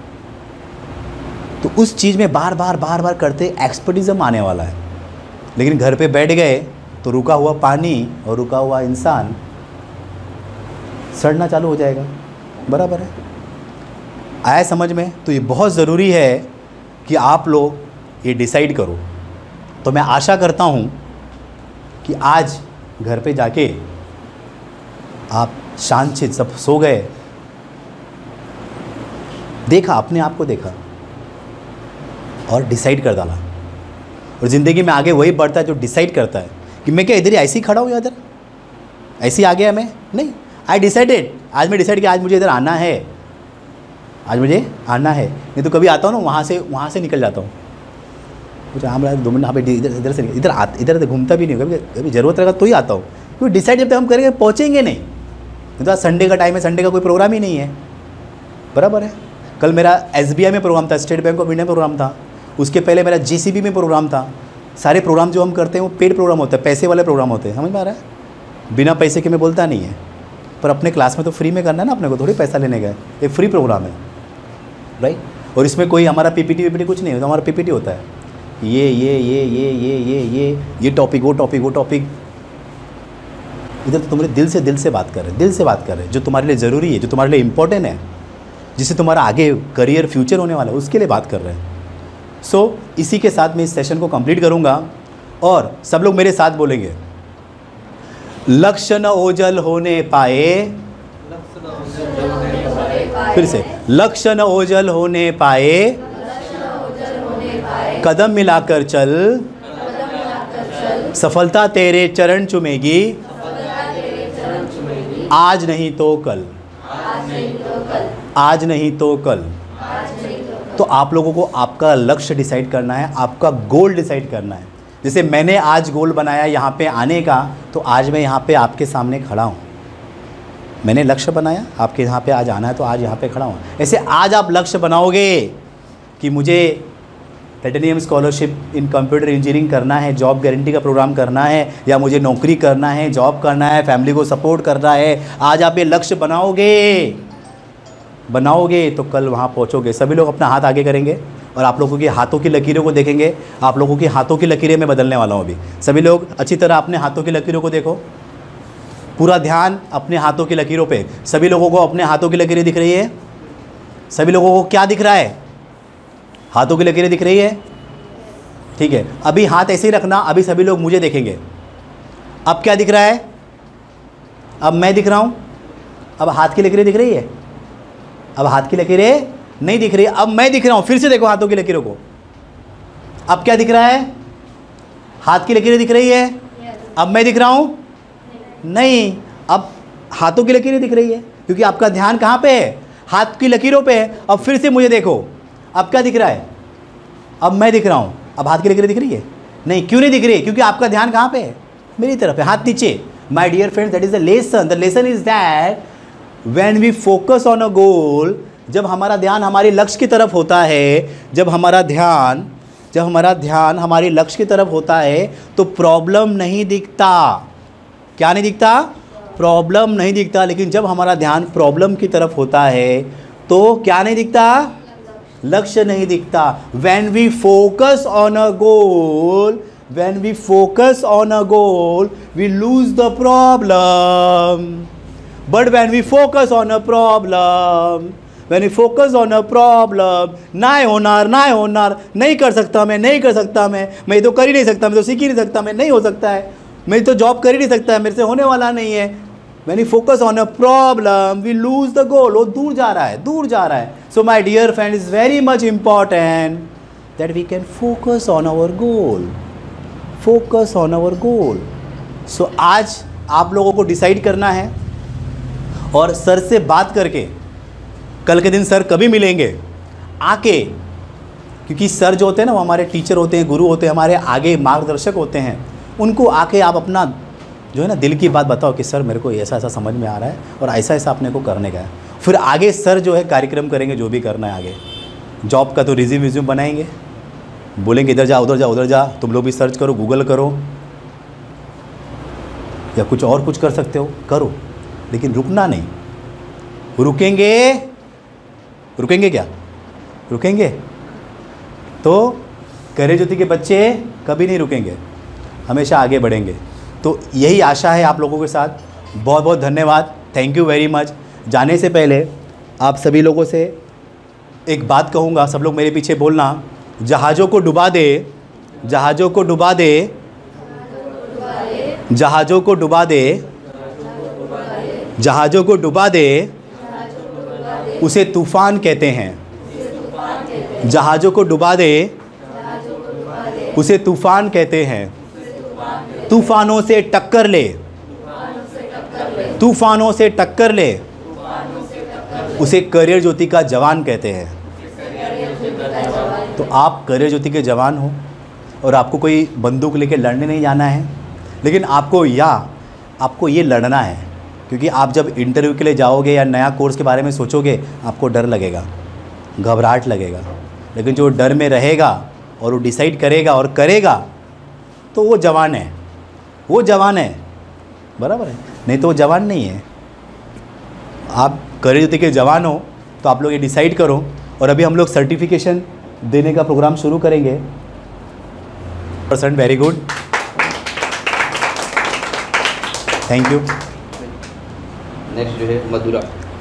तो उस चीज़ में बार बार करते एक्सपर्टिज्म आने वाला है। लेकिन घर पे बैठ गए तो रुका हुआ पानी और रुका हुआ इंसान सड़ना चालू हो जाएगा। बराबर है? आया समझ में? तो ये बहुत ज़रूरी है कि आप लोग ये डिसाइड करो। तो मैं आशा करता हूँ कि आज घर पे जाके आप शांत चित सब सो गए, देखा अपने आप को, देखा और डिसाइड कर डाला। और ज़िंदगी में आगे वही बढ़ता है जो डिसाइड करता है कि मैं क्या इधर ही ऐसे ही खड़ा हूँ या इधर ऐसे ही आ गया मैं, नहीं, आई डिसाइडेड, आज मैं डिसाइड किया आज मुझे इधर आना है, आज मुझे आना है। नहीं तो कभी आता हूँ ना वहाँ से निकल जाता हूँ, मुझे हाँ मेरा 2 मिनट हाँ भाई इधर से इधर घूमता भी नहीं हूँ, कभी ज़रूरत रहेगा तो ही आता हूँ, क्योंकि डिसाइड जब तक हम करेंगे पहुँचेंगे नहीं। तो आज संडे का टाइम है, संडे का कोई प्रोग्राम ही नहीं है। बराबर है? कल मेरा SBI में प्रोग्राम था, स्टेट बैंक ऑफ इंडिया में प्रोग्राम था, उसके पहले मेरा GCB में प्रोग्राम था। सारे प्रोग्राम जो हम करते हैं वो पेड प्रोग्राम होता है, पैसे वाले प्रोग्राम होते हैं, समझ में आ रहा है? बिना पैसे के मैं बोलता नहीं है, पर अपने क्लास में तो फ्री में करना है ना, अपने को थोड़ी पैसा लेने का है, ये फ्री प्रोग्राम है, राइट? और इसमें कोई हमारा PPT कुछ नहीं होता, हमारा PPT होता है ये टॉपिक वो टॉपिक। इधर तो तुम्हारे दिल से बात कर रहे हैं, जो तुम्हारे लिए ज़रूरी है, जो तुम्हारे लिए इम्पोर्टेंट है, जिससे तुम्हारा आगे करियर फ्यूचर होने वाला है, उसके लिए बात कर रहे हैं। सो इसी के साथ मैं इस सेशन को कंप्लीट करूंगा और सब लोग मेरे साथ बोलेंगे, लक्ष्य न ओझल होने पाए, फिर से, लक्ष्य न ओझल होने पाए, कदम मिलाकर चल, सफलता तेरे चरण चूमेगी, आज नहीं तो कल, आज नहीं तो कल। तो आप लोगों को आपका लक्ष्य डिसाइड करना है, आपका गोल डिसाइड करना है। जैसे मैंने आज गोल बनाया यहाँ पे आने का, तो आज मैं यहाँ पे आपके सामने खड़ा हूँ। मैंने लक्ष्य बनाया आपके यहाँ पे आज आना है, तो आज यहाँ पे खड़ा हूँ। ऐसे आज आप लक्ष्य बनाओगे कि मुझे platinum scholarship in computer engineering करना है, जॉब गारंटी का प्रोग्राम करना है, या मुझे नौकरी करना है, जॉब करना है, फैमिली को सपोर्ट करना है, आज आप ये लक्ष्य बनाओगे तो कल वहाँ पहुँचोगे। सभी लोग अपना हाथ आगे करेंगे और आप लोगों के हाथों की लकीरों को देखेंगे। आप लोगों की हाथों की लकीरें मैं बदलने वाला हूँ अभी। सभी लोग अच्छी तरह अपने हाथों की लकीरों को देखो, पूरा ध्यान अपने हाथों की लकीरों पे। सभी लोगों को अपने हाथों की लकीरें दिख रही है? सभी लोगों को क्या दिख रहा है? हाथों की लकीरें दिख रही है? ठीक है, अभी हाथ ऐसे ही रखना। अभी सभी लोग मुझे देखेंगे। अब क्या दिख रहा है? अब मैं दिख रहा हूँ। अब हाथ की लकीरें दिख रही है? अब हाथ की लकीरें नहीं दिख रही। अब मैं दिख रहा हूँ। फिर से देखो हाथों की लकीरों को। अब क्या दिख रहा है? हाथ की लकीरें दिख रही है? अब मैं दिख रहा हूँ? नहीं, अब हाथों की लकीरें दिख रही है, क्योंकि आपका ध्यान कहाँ पे है? हाथ की लकीरों पे है। अब फिर से मुझे देखो। अब क्या दिख रहा है? अब मैं दिख रहा हूँ। अब हाथ की लकीरें दिख रही है? नहीं। क्यों नहीं दिख रही है? क्योंकि आपका ध्यान कहाँ पे है? मेरी तरफ है, हाथ नीचे। My dear friends, that is the lesson. The lesson is that when we focus on a goal, जब हमारा ध्यान हमारे लक्ष्य की तरफ होता है, जब हमारा ध्यान हमारे लक्ष्य की तरफ होता है, तो प्रॉब्लम नहीं दिखता। क्या नहीं दिखता? प्रॉब्लम नहीं दिखता। लेकिन जब हमारा ध्यान प्रॉब्लम की तरफ होता है तो क्या नहीं दिखता? लक्ष्य नहीं दिखता। When we focus on a goal, we lose the problem. But when we focus on a problem, ना होनार, नहीं कर सकता मैं तो कर ही नहीं सकता, मैं तो सीख ही नहीं सकता, मैं नहीं हो सकता है, मैं तो जॉब कर ही नहीं सकता है, मेरे से होने वाला नहीं है। When we focus on a problem, we lose the goal. वो दूर जा रहा है। So my dear friend, it's very much important that we can focus on our goal. Focus on our goal. So आज आप लोगों को डिसाइड करना है और सर से बात करके, कल के दिन सर कभी मिलेंगे आके, क्योंकि सर जो होते हैं ना वो हमारे टीचर होते हैं, गुरु होते हैं, हमारे आगे मार्गदर्शक होते हैं, उनको आके आप अपना जो है ना दिल की बात बताओ कि सर मेरे को ऐसा ऐसा समझ में आ रहा है और ऐसा ऐसा अपने को करने का है। फिर आगे सर जो है कार्यक्रम करेंगे, जो भी करना है आगे। जॉब का तो रिज्यूम बनाएंगे, बोलेंगे इधर जा उधर जा उधर जा, तुम लोग भी सर्च करो, गूगल करो, या कुछ और कुछ कर सकते हो करो, लेकिन रुकना नहीं। रुकेंगे क्या? रुकेंगे तो करियर ज्योति के बच्चे कभी नहीं रुकेंगे, हमेशा आगे बढ़ेंगे। तो यही आशा है आप लोगों के साथ। बहुत बहुत धन्यवाद, थैंक यू वेरी मच। जाने से पहले आप सभी लोगों से एक बात कहूँगा, सब लोग मेरे पीछे बोलना, जहाज़ों को डुबा दे, जहाज़ों को डुबा दे, जहाज़ों को डुबा दे, जहाज़ों को डुबा दे, उसे तूफ़ान कहते हैं। जहाज़ों को डुबा दे, उसे तूफ़ान कहते हैं। तूफ़ानों से टक्कर ले, तूफ़ानों से टक्कर ले, उसे करियर ज्योति का जवान कहते हैं। तो आप करियर ज्योति के जवान हो और आपको कोई बंदूक लेके लड़ने नहीं जाना है, लेकिन आपको ये लड़ना है, क्योंकि आप जब इंटरव्यू के लिए जाओगे या नया कोर्स के बारे में सोचोगे, आपको डर लगेगा, घबराहट लगेगा, लेकिन जो डर में रहेगा और वो डिसाइड करेगा और करेगा, तो वो जवान है, वो जवान है, बराबर है, नहीं तो वो जवान नहीं है। आप करियर ज्योति के जवान हो तो आप लोग ये डिसाइड करो। और अभी हम लोग सर्टिफिकेशन देने का प्रोग्राम शुरू करेंगे। % Very good, thank you. Next जो है Madhura.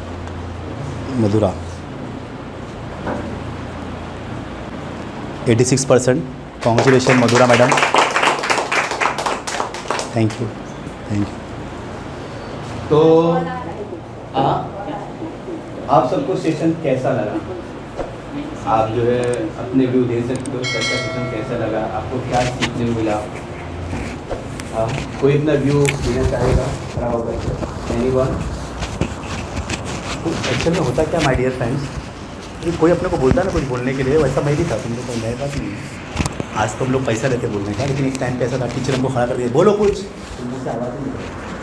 86%, congratulation Madhura madam, thank you. तो आप सबको सेशन कैसा लगा? आप जो है अपने व्यू दे सकते हो, सर का सेशन कैसा लगा, आपको क्या सीखने को मिला? कोई अपना व्यू देना चाहेगा? खड़ा होगा एनीवन? एक्चुअल में होता क्या माय डियर फ्रेंड्स, कोई अपने को बोलता ना कुछ बोलने के लिए, वैसा मैं भी था, तुम लोग को नया बात नहीं है। आज तो हम लोग पैसा लेते बोलने का, लेकिन एक टाइम पे ऐसा था टीचर हमको खड़ा करके बोलो कुछ, तुमसे आवाज़ नहीं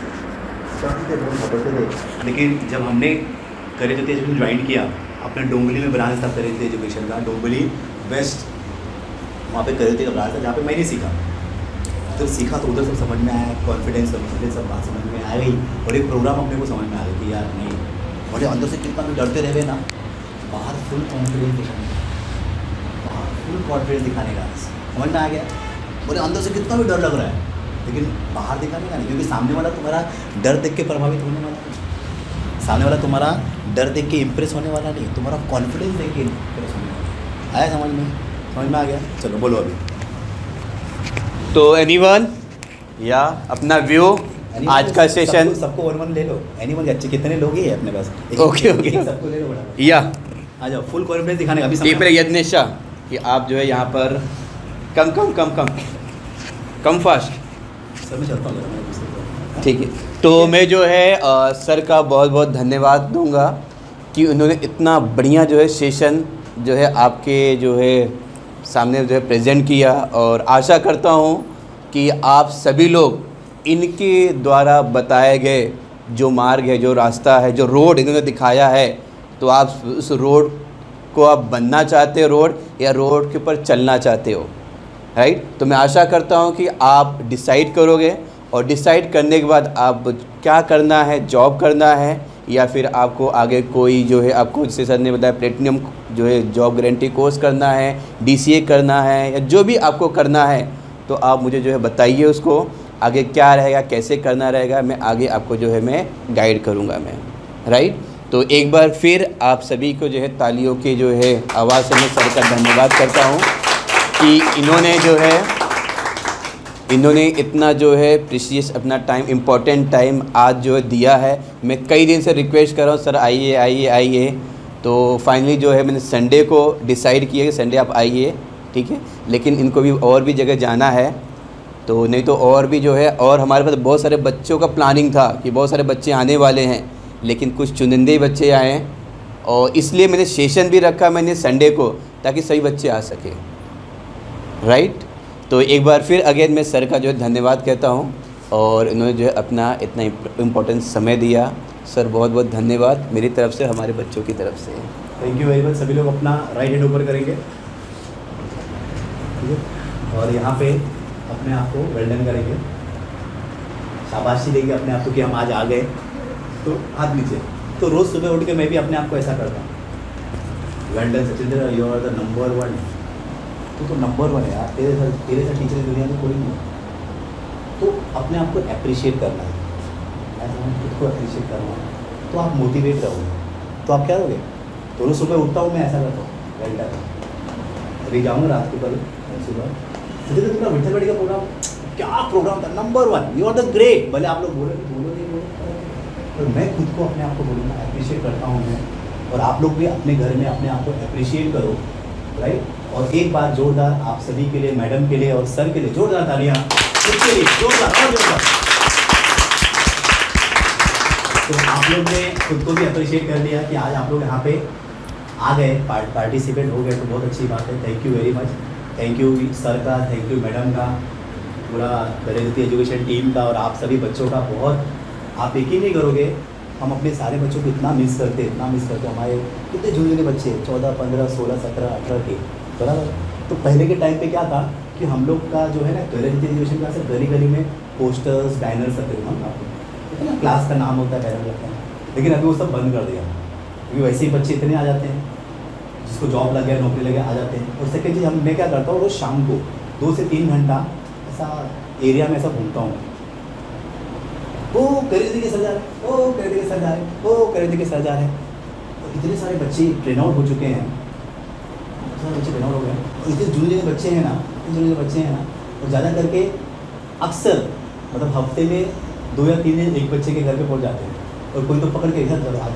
थे। लेकिन जब हमने करियर ज्योति एजुकेशन ज्वाइन किया, अपने डोंगली में ब्रांच था करियर ज्योति एजुकेशन का, डोंगली वेस्ट, वहाँ पे करियर ज्योति का ब्रांच था जहाँ पे मैंने सीखा। जब सीखा तो उधर सब समझ में आया, कॉन्फिडेंस सब बात समझ में आ गई, और एक प्रोग्राम अपने को समझ में आ गई कि यार नहीं, बड़े अंदर से कितना भी डरते रहे ना, बाहर फुल कॉन्फिडेंस दिखाने का, समझ में आ गया। बोले अंदर से कितना भी डर लग रहा है, लेकिन बाहर दिखाने का नहीं, क्योंकि सामने वाला तुम्हारा डर देख के प्रभावित होने वाला नहीं, सामने वाला तुम्हारा डर देख के इम्प्रेस होने वाला नहीं, तुम्हारा कॉन्फिडेंस देख के इम्प्रेस होने वाला। आया समझ में आ गया? चलो बोलो अभी। तो एनीवन या अपना व्यू आज का सेशन? सबको 1 ले लो, एनीवन के अच्छे कितने लोग ही है अपने पास? ओके सबको ले लो बड़ा, या आ जाओ, फुल कॉन्फिडेंस दिखाने का। अभी यज्ञेशा कि आप जो है यहाँ पर कम फास्ट सर मैं चलता हूँ, ठीक है। तो मैं जो है सर का बहुत बहुत धन्यवाद दूंगा कि उन्होंने इतना बढ़िया जो है सेशन जो है आपके जो है सामने जो है प्रेजेंट किया, और आशा करता हूँ कि आप सभी लोग इनके द्वारा बताए गए जो मार्ग है, जो रास्ता है, जो रोड इन्होंने दिखाया है, तो आप उस रोड को आप बनना चाहते हो रोड, या रोड के ऊपर चलना चाहते हो, राइट? तो मैं आशा करता हूँ कि आप डिसाइड करोगे, और डिसाइड करने के बाद आप क्या करना है, जॉब करना है, या फिर आपको आगे कोई जो है, आपको जैसे सर ने बताया प्लेटिनम जो है जॉब गारंटी कोर्स करना है, DCA करना है, या जो भी आपको करना है, तो आप मुझे जो है बताइए उसको आगे क्या रहेगा, कैसे करना रहेगा, मैं आगे आपको जो है मैं गाइड करूँगा मैं, राइट? तो एक बार फिर आप सभी को जो है तालियों के जो है आवाज़ से मैं सर का धन्यवाद करता हूँ कि इन्होंने इतना जो है प्रीशियस अपना टाइम, इम्पोर्टेंट टाइम आज जो है दिया है। मैं कई दिन से रिक्वेस्ट कर रहा हूँ, सर आइए। तो फाइनली जो है मैंने संडे को डिसाइड किया कि संडे आप आइए, ठीक है, लेकिन इनको भी और भी जगह जाना है, तो नहीं तो और भी जो है, और हमारे पास बहुत सारे बच्चों का प्लानिंग था कि बहुत सारे बच्चे आने वाले हैं, लेकिन कुछ चुनिंदे ही बच्चे आए हैं, और इसलिए मैंने सेशन भी रखा मैंने संडे को, ताकि सभी बच्चे आ सकें, राइट। तो एक बार फिर अगेन मैं सर का जो है धन्यवाद कहता हूँ, और इन्होंने जो है अपना इतना इम्पोर्टेंट समय दिया। सर बहुत बहुत धन्यवाद मेरी तरफ से, हमारे बच्चों की तरफ से। Thank you very much. सभी लोग अपना राइट हैंड ऊपर करेंगे, ठीक है, और यहाँ पे अपने आप को वेल डन करेंगे, शाबाशी देंगे अपने आप को कि हम आज आ गए। तो हाथ नीचे। तो रोज़ सुबह उठ के मैं भी अपने आप को ऐसा करता हूँ, well done Sachin, you are the number 1। तो नंबर 1 है यार, तेरे साथ टीचर दुनिया में कोई नहीं। तो अपने आप को अप्रिशिएट करना है, खुद को अप्रिशिएट करना है, तो आप मोटिवेट रहोगे। तो आप क्या करोगे? तो रोज़ सुबह उठता हूँ मैं ऐसा करता हूँ, वेल डन। अभी जाऊँगा रात को, कल सुबह तो पूरा विठल का प्रोग्राम, क्या प्रोग्राम था, number 1, you are the great. भले आप लोग बोलो नहीं बोलो, तो मैं खुद को अपने आप को बोलूँगा, अप्रिशिएट करता हूँ मैं, और आप लोग भी अपने घर में अपने आप को अप्रिशिएट करो, राइट। और एक बार जोरदार आप सभी के लिए, मैडम के लिए और सर के लिए जोरदार तालियां, खुद के लिए जोरदार और जोरदार। तो आप लोग ने खुद को भी अप्रिशिएट कर लिया कि आज आप लोग यहाँ पे आ गए, पार्टिसिपेट हो गए, तो बहुत अच्छी बात है। Thank you very much. Thank you sir का, थैंक यू मैडम का, पूरा गणेश एजुकेशन टीम का, और आप सभी बच्चों का बहुत, आप यकीन नहीं करोगे, हम अपने सारे बच्चों को इतना मिस करते, हमारे कितने झुंझुने बच्चे, 14, 15, 16, 17, 18 के, बराबर। तो पहले के टाइम पे क्या था कि हम लोग का जो है ना, गणेश एजुकेशन का सिर्फ गली गली में पोस्टर्स, बैनर्स सब देखते ना, क्लास का नाम होता है, बैनर लगता है, लेकिन अभी वो सब बंद कर दिया, क्योंकि वैसे ही बच्चे इतने आ जाते हैं, जिसको जॉब लग गया, नौकरी लग गया, आ जाते हैं। और सेकेंड चीज़, मैं क्या करता हूँ, रोज़ शाम को 2 से 3 घंटा ऐसा एरिया में ऐसा घूमता हूँ, ओ खरीदी के सर जा रहे, ओ खरीदी के सर जा रहे, ओ खरीदी के सर जा रहे। और इतने सारे बच्चे ट्रेन आउट हो चुके हैं, सारे बच्चे ट्रेन आउट हो गए, और इतने जुड़े बच्चे हैं ना, और ज़्यादा करके अक्सर मतलब हफ्ते में 2 या 3 दिन एक बच्चे के घर पे पहुँच जाते हैं, और कोई तो पकड़ के इधर चलो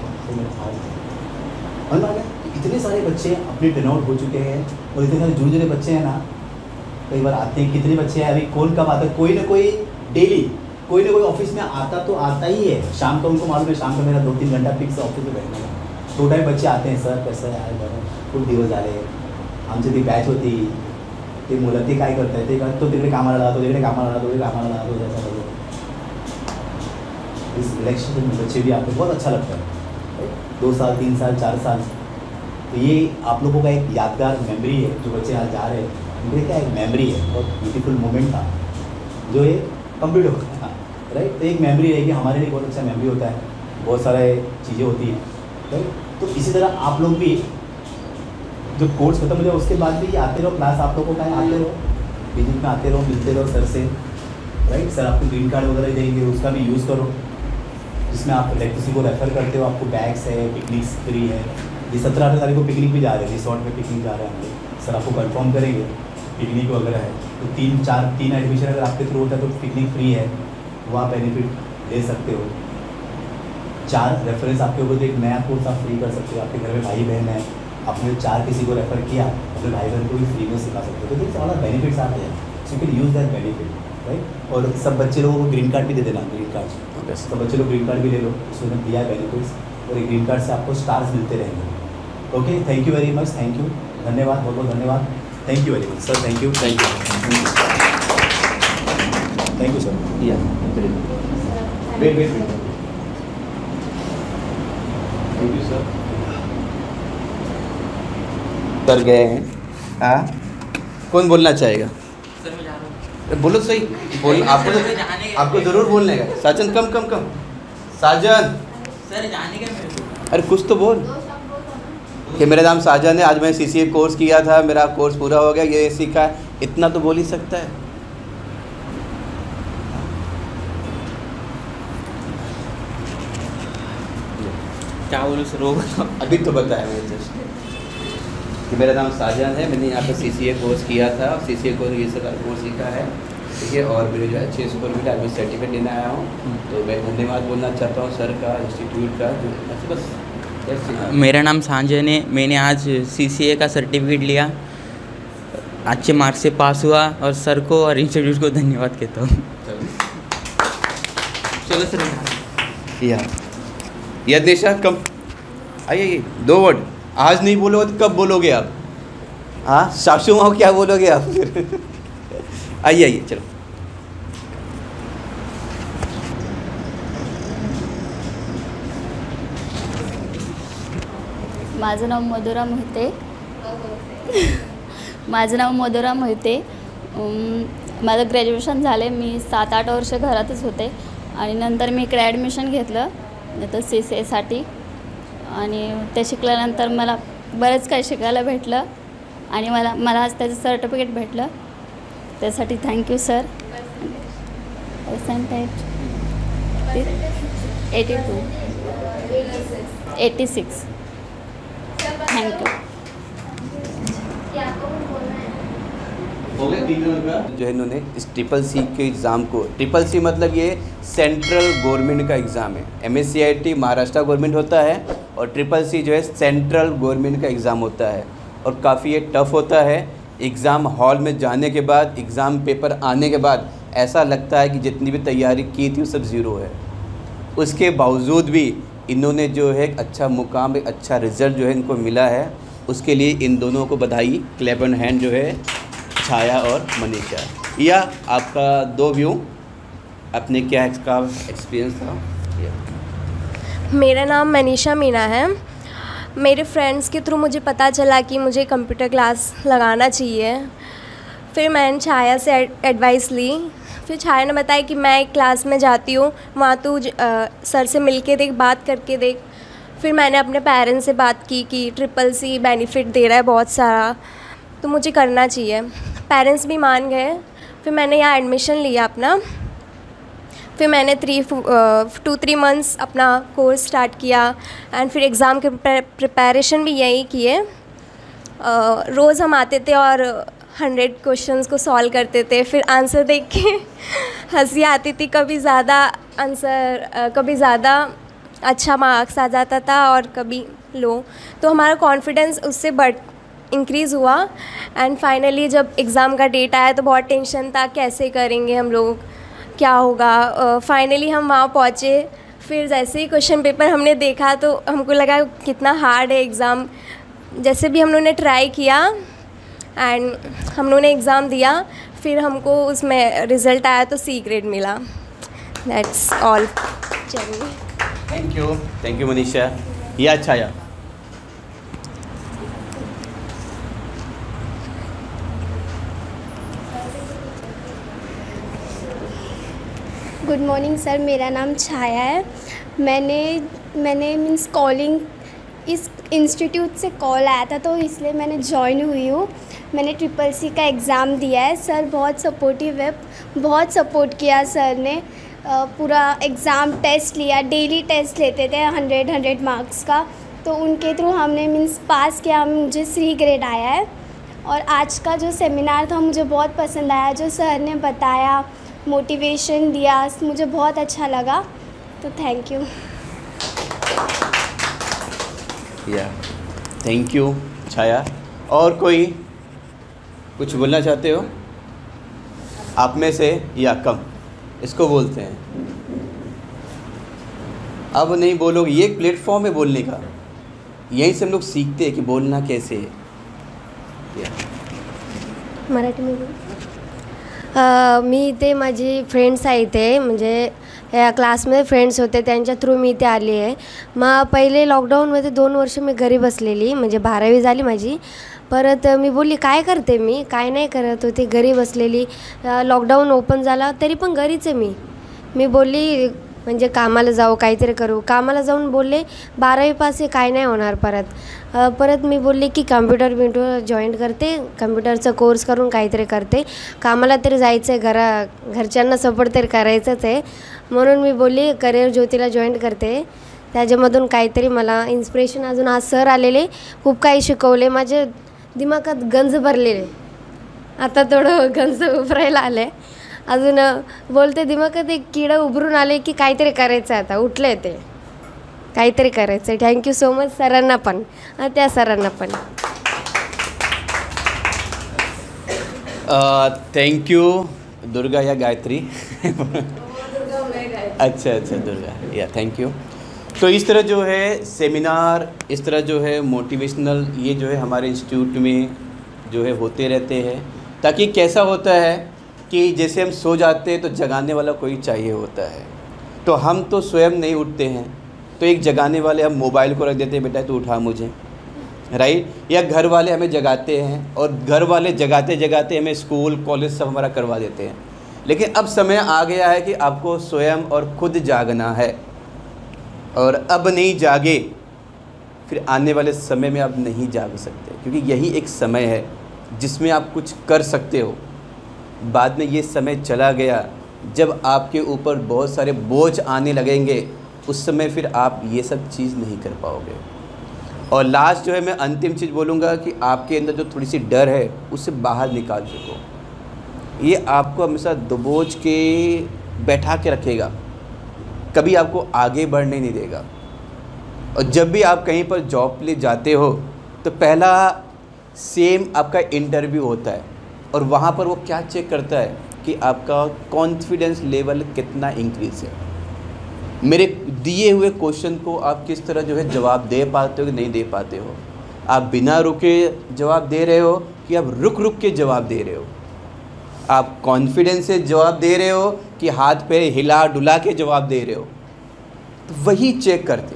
आज। इतने सारे बच्चे अपने ट्रेन आउट हो चुके हैं, और इतने सारे जुड़े बच्चे हैं ना, कई बार आते हैं, कितने बच्चे हैं अभी, कौन कब आता है, कोई ना कोई डेली कोई ना कोई ऑफिस में आता तो आता ही है। शाम को उनको मालूम है, शाम को मेरा 2-3 घंटा फिक्स ऑफिस में बैठने का, तो टाइम बच्चे आते हैं, सर कैसा है यार, बरं खूप दिवस झाले, आमची ती बॅच होती, ते मुलं ते काय करताय, ते तो तिकडे कामाला लागतो, तिकडे कामाला लागतो, जैसा बोलो। इस इलेक्शन में बच्चे भी आते, बहुत अच्छा लगता है, 2 साल 3 साल 4 साल। तो ये आप लोगों का एक यादगार मेमोरी है, जो बच्चे आज जा रहे हैं, उनके क्या एक मेमोरी है, बहुत ब्यूटीफुल मोमेंट था, जो ये कंप्लीट हो गया, राइट। तो एक मेमोरी रहेगी, हमारे लिए बहुत अच्छा मेमोरी होता है, बहुत सारे चीज़ें होती हैं, राइट। तो इसी तरह आप लोग भी जब कोर्स खत्म हो जाए उसके बाद भी आते रहो, क्लास आप लोगों को कहीं आते रहो, विजिट में आते रहो, मिलते रहो सर से, राइट। सर आपको ग्रीन कार्ड वगैरह देंगे, उसका भी यूज़ करो, जिसमें आप किसी को रेफ़र करते हो, आपको बैग्स है, पिकनिक्स फ्री है। ये 17-18 तारीख को पिकनिक भी जा रहे हैं, रिसोर्ट में पिकनिक जा रहे हैं हम लोग, सर आपको कंफर्म करेंगे, पिकनिक वगैरह है। तो 3 एडमिशन अगर आपके थ्रू होता है तो पिकनिक फ्री है, वो आप बेनिफिट ले सकते हो। 4 रेफरेंस आपके ऊपर, तो एक नया कोर्स आप फ्री कर सकते हो। आपके घर में भाई बहन है, आपने 4 किसी को रेफ़र किया, अपने भाई बहन को भी फ्री में सिखा सकते हो। तो देखिए सारा बेनिफिट्स आते हैं, so you can use that benefit, right. और सब बच्चे लोगों को ग्रीन कार्ड भी दे देना, ग्रीन कार्ड, सब बच्चे लोग ग्रीन कार्ड भी ले लो, उसमें दिया है बेनिफिट्स, और एक ग्रीन कार्ड से आपको स्टार्स मिलते रहेंगे। Okay, thank you very much, thank you, धन्यवाद, बहुत बहुत धन्यवाद, thank you very much sir, thank you sir, या वेट थैंक यू सर। कर गए हैं, हाँ, कौन बोलना चाहेगा? सर मैं जा रहा हूँ। बोलो सही, बोल, आपको ज़रूर बोलने का। साजन कम साजन, सर जाने का मेरे को। अरे कुछ तो बोल कि मेरा नाम साजन है, आज मैं CCA कोर्स किया था, मेरा कोर्स पूरा हो गया, ये सीखा है, इतना तो बोल ही सकता है। क्या बोलूँ सर, वो अभी तो बताया मैंने जस्ट कि मेरा नाम साजन है, मैंने यहाँ पर CCA कोर्स किया था, CCA कोर्स ये सब कोर्स सीखा है, ठीक है। और मेरे जो है 6 स्कोर मिला, मैं सर्टिफिकेट लेने आया हूँ, तो मैं धन्यवाद बोलना चाहता हूँ सर का, इंस्टीट्यूट का, जो बस। मेरा नाम सांजन है, मैंने आज CCA का सर्टिफिकेट लिया, अच्छे मार्क्स से पास हुआ और सर को और इंस्टीट्यूट को धन्यवाद कहता हूँ। चलो सर। यज्ञेशा कम आइए, 2 वर्ड आज नहीं बोलोगे तो कब बोलोगे आप? हाँ सासू माँ क्या बोलोगे आप फिर? आइए आइए चलो। माझं नाव मधुरा मोहिते. माझं नाव मधुरा मोहिते. माझं ग्रॅज्युएशन झाले. मी 7-8 वर्ष घरातच होते आणि नंतर मी इकडे ॲडमिशन घेतलं तर CCAसाठी आणि ते शिकल्यानंतर मला बरंच काही शिकायला भेटलं आणि मला आज त्याचं सर्टिफिकेट भेटलं. त्यासाठी thank you sir. Percentage 86. Thank you. जो है इन्होंने इस CCC के एग्ज़ाम को, CCC मतलब ये सेंट्रल गवर्नमेंट का एग्ज़ाम है. MSCIT महाराष्ट्र गवर्नमेंट होता है और CCC जो है सेंट्रल गवर्नमेंट का एग्ज़ाम होता है और काफ़ी ये टफ़ होता है. एग्ज़ाम हॉल में जाने के बाद, एग्ज़ाम पेपर आने के बाद ऐसा लगता है कि जितनी भी तैयारी की थी वो सब ज़ीरो है. उसके बावजूद भी इन्होंने जो है एक अच्छा मुकाम, एक अच्छा रिज़ल्ट जो है इनको मिला है. उसके लिए इन दोनों को बधाई. क्लैप एंड हैंड जो है छाया और मनीषा. या आपका 2 व्यू अपने क्या इसका एक्सपीरियंस था? मेरा नाम मनीषा मीना है. मेरे फ्रेंड्स के थ्रू मुझे पता चला कि मुझे कंप्यूटर क्लास लगाना चाहिए. फिर मैंने छाया से एडवाइस ली. फिर छाया ने बताया कि मैं एक क्लास में जाती हूँ, वहाँ तू सर से मिल के देख, बात करके देख. फिर मैंने अपने पेरेंट्स से बात की कि CCC बेनिफिट दे रहा है बहुत सारा, तो मुझे करना चाहिए. पेरेंट्स भी मान गए. फिर मैंने यहाँ एडमिशन लिया अपना. फिर मैंने 2-3 मंथ्स अपना कोर्स स्टार्ट किया एंड फिर एग्ज़ाम के प्रिपरेशन भी यही किए. रोज़ हम आते थे और 100 क्वेश्चंस को सॉल्व करते थे. फिर आंसर देख के हंसी आती थी. कभी ज़्यादा आंसर, कभी ज़्यादा अच्छा मार्क्स आ जाता था और कभी लो. तो हमारा कॉन्फिडेंस उससे इंक्रीज़ हुआ. एंड फाइनली जब एग्ज़ाम का डेट आया तो बहुत टेंशन था, कैसे करेंगे हम लोग, क्या होगा. फाइनली हम वहाँ पहुँचे. फिर जैसे ही क्वेश्चन पेपर हमने देखा तो हमको लगा कितना हार्ड है एग्ज़ाम. जैसे भी हम लोगों ने ट्राई किया एंड हम लोगों ने एग्ज़ाम दिया. फिर हमको उसमें रिज़ल्ट आया तो C ग्रेड मिला. That's all. चलिए थैंक यू मनीषा. या छाया. Good morning sir. मेरा नाम छाया है. मैंने मीन्स कॉलिंग इस इंस्टीट्यूट से कॉल आया था तो इसलिए मैंने ज्वाइन हुई हूँ. मैंने CCC का एग्ज़ाम दिया है. सर बहुत सपोर्टिव है, बहुत सपोर्ट किया सर ने. पूरा एग्ज़ाम टेस्ट लिया, डेली टेस्ट लेते थे 100 मार्क्स का. तो उनके थ्रू हमने मीन्स पास किया. मुझे C ग्रेड आया है. और आज का जो सेमिनार था मुझे बहुत पसंद आया. जो सर ने बताया, मोटिवेशन दिया, मुझे बहुत अच्छा लगा. तो थैंक यू. या थैंक यू छाया. और कोई कुछ बोलना चाहते हो आप में से? या कम इसको बोलते हैं. अब नहीं बोलोगे, ये एक प्लेटफॉर्म है बोलने का. यहीं से हम लोग सीखते हैं कि बोलना कैसे है. मराठी में मी इथे माझी फ्रेंड्स आहे इथे, म्हणजे या क्लासमध्ये फ्रेंड्स होते त्यांच्या थ्रू मी इथे आली आहे. मग पहिले लॉकडाऊनमध्ये 2 वर्ष मी घरी बसलेली, म्हणजे 12वी झाली माझी. परत मी बोलली काय करते, मी काय नाही करत होते, घरी बसलेली. लॉकडाऊन ओपन झाला तरी पण घरीच आहे मी बोलली म्हणजे कामाला जाऊ, काहीतरी करू. कामाला जाऊन बोलले 12वी पास आहे, काय नाही होणार. परत मी बोलले की कम्प्युटर जॉईन करते, कम्प्युटरचा कोर्स करून काहीतरी करते. कामाला तरी जायचं आहे, घरच्यांना सपोर्ट तरी करायचंच आहे. म्हणून मी बोलली करिअर ज्योतीला जॉईन करते. त्याच्यामधून काहीतरी मला इन्स्पिरेशन, अजून आज सर आलेले, खूप काही शिकवले. माझे दिमागात गंज भरलेले, आता थोडं गंज उभरायला आले. अजून बोलते दिमागात एक किडा उभरून आले की काहीतरी करायचं आहे. आता उठले ते काहीतरी करायचं आहे. थँक्यू सो मच सरांना पण, त्या सरांना पण. थैंक यू दुर्गा या गायत्री। अच्छा अच्छा दुर्गा, या थैंक यू। तो इस तरह जो है सेमिनार, इस तरह जो है मोटिवेशनल, ये जो है हमारे इंस्टीट्यूट में जो है होते रहते हैं, ताकि कैसा होता है कि जैसे हम सो जाते हैं तो जगाने वाला कोई चाहिए होता है। तो हम तो स्वयं नहीं उठते हैं, तो एक जगाने वाले, हम मोबाइल को रख देते हैं, बेटा तू उठा मुझे, राइट। या घर वाले हमें जगाते हैं, और घर वाले जगाते जगाते हमें स्कूल कॉलेज सब हमारा करवा देते हैं। लेकिन अब समय आ गया है कि आपको स्वयं और खुद जागना है, और अब नहीं जागे फिर आने वाले समय में आप नहीं जाग सकते, क्योंकि यही एक समय है जिसमें आप कुछ कर सकते हो। बाद में ये समय चला गया, जब आपके ऊपर बहुत सारे बोझ आने लगेंगे, उस समय फिर आप ये सब चीज़ नहीं कर पाओगे। और लास्ट जो है मैं अंतिम चीज़ बोलूँगा कि आपके अंदर जो थोड़ी सी डर है उससे बाहर निकाल सको। ये आपको हमेशा दबोच के बैठा के रखेगा, कभी आपको आगे बढ़ने नहीं देगा। और जब भी आप कहीं पर जॉब के लिए जाते हो तो पहला सेम आपका इंटरव्यू होता है, और वहाँ पर वो क्या चेक करता है कि आपका कॉन्फिडेंस लेवल कितना इंक्रीज़ है। मेरे दिए हुए क्वेश्चन को आप किस तरह जो है जवाब दे पाते हो कि नहीं दे पाते हो। आप बिना रुके जवाब दे रहे हो कि आप रुक रुक के जवाब दे रहे हो। आप कॉन्फिडेंस से जवाब दे रहे हो कि हाथ पैर हिला डुला के जवाब दे रहे हो। तो वही चेक करते हैं,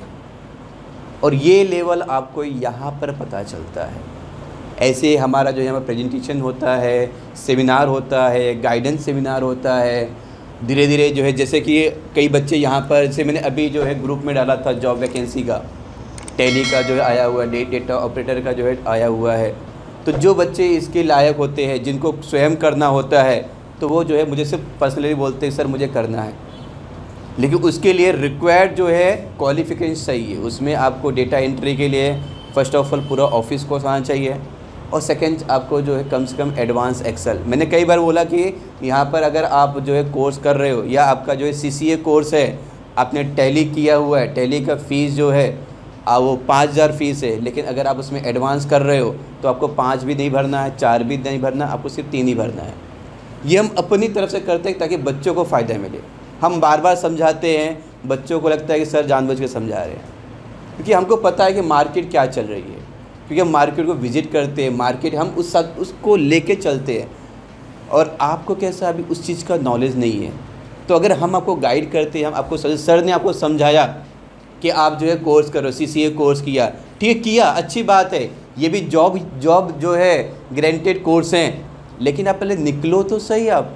और ये लेवल आपको यहाँ पर पता चलता है। ऐसे हमारा जो यहाँ पर प्रेजेंटेशन होता है, सेमिनार होता है, गाइडेंस सेमिनार होता है। धीरे धीरे जो है, जैसे कि कई बच्चे यहाँ पर, जैसे मैंने अभी जो है ग्रुप में डाला था जॉब वैकेंसी का, टैली का जो है आया हुआ है, डेटा ऑपरेटर का जो है आया हुआ है। तो जो बच्चे इसके लायक होते हैं, जिनको स्वयं करना होता है, तो वो जो है मुझे सिर्फ पर्सनली बोलते हैं सर मुझे करना है। लेकिन उसके लिए रिक्वायर्ड जो है क्वालिफिकेशन चाहिए। उसमें आपको डेटा एंट्री के लिए फ़र्स्ट ऑफ ऑल पूरा ऑफिस कोर्स आना चाहिए, और सेकंड आपको जो है कम से कम एडवांस एक्सेल। मैंने कई बार बोला कि यहाँ पर अगर आप जो है कोर्स कर रहे हो, या आपका जो है CCA कोर्स है, आपने टैली किया हुआ है, टैली का फ़ीस जो है वो 5000 फ़ीस है। लेकिन अगर आप उसमें एडवांस कर रहे हो तो आपको 5 भी नहीं भरना है, 4 भी नहीं भरना, आपको सिर्फ 3 ही भरना है। ये हम अपनी तरफ से करते हैं ताकि बच्चों को फ़ायदा मिले। हम बार बार समझाते हैं, बच्चों को लगता है कि सर जानबूझ के समझा रहे हैं, क्योंकि हमको पता है कि मार्केट क्या चल रही है, क्योंकि हम मार्केट को विज़िट करते हैं, मार्केट हम उसको लेके चलते हैं। और आपको कैसा अभी उस चीज़ का नॉलेज नहीं है, तो अगर हम आपको गाइड करते हैं, हम आपको सर ने आपको समझाया कि आप जो है कोर्स करो, CCA कोर्स किया, ठीक किया, अच्छी बात है। ये भी जॉब जो है ग्रांटेड कोर्स हैं, लेकिन आप पहले निकलो तो सही। आप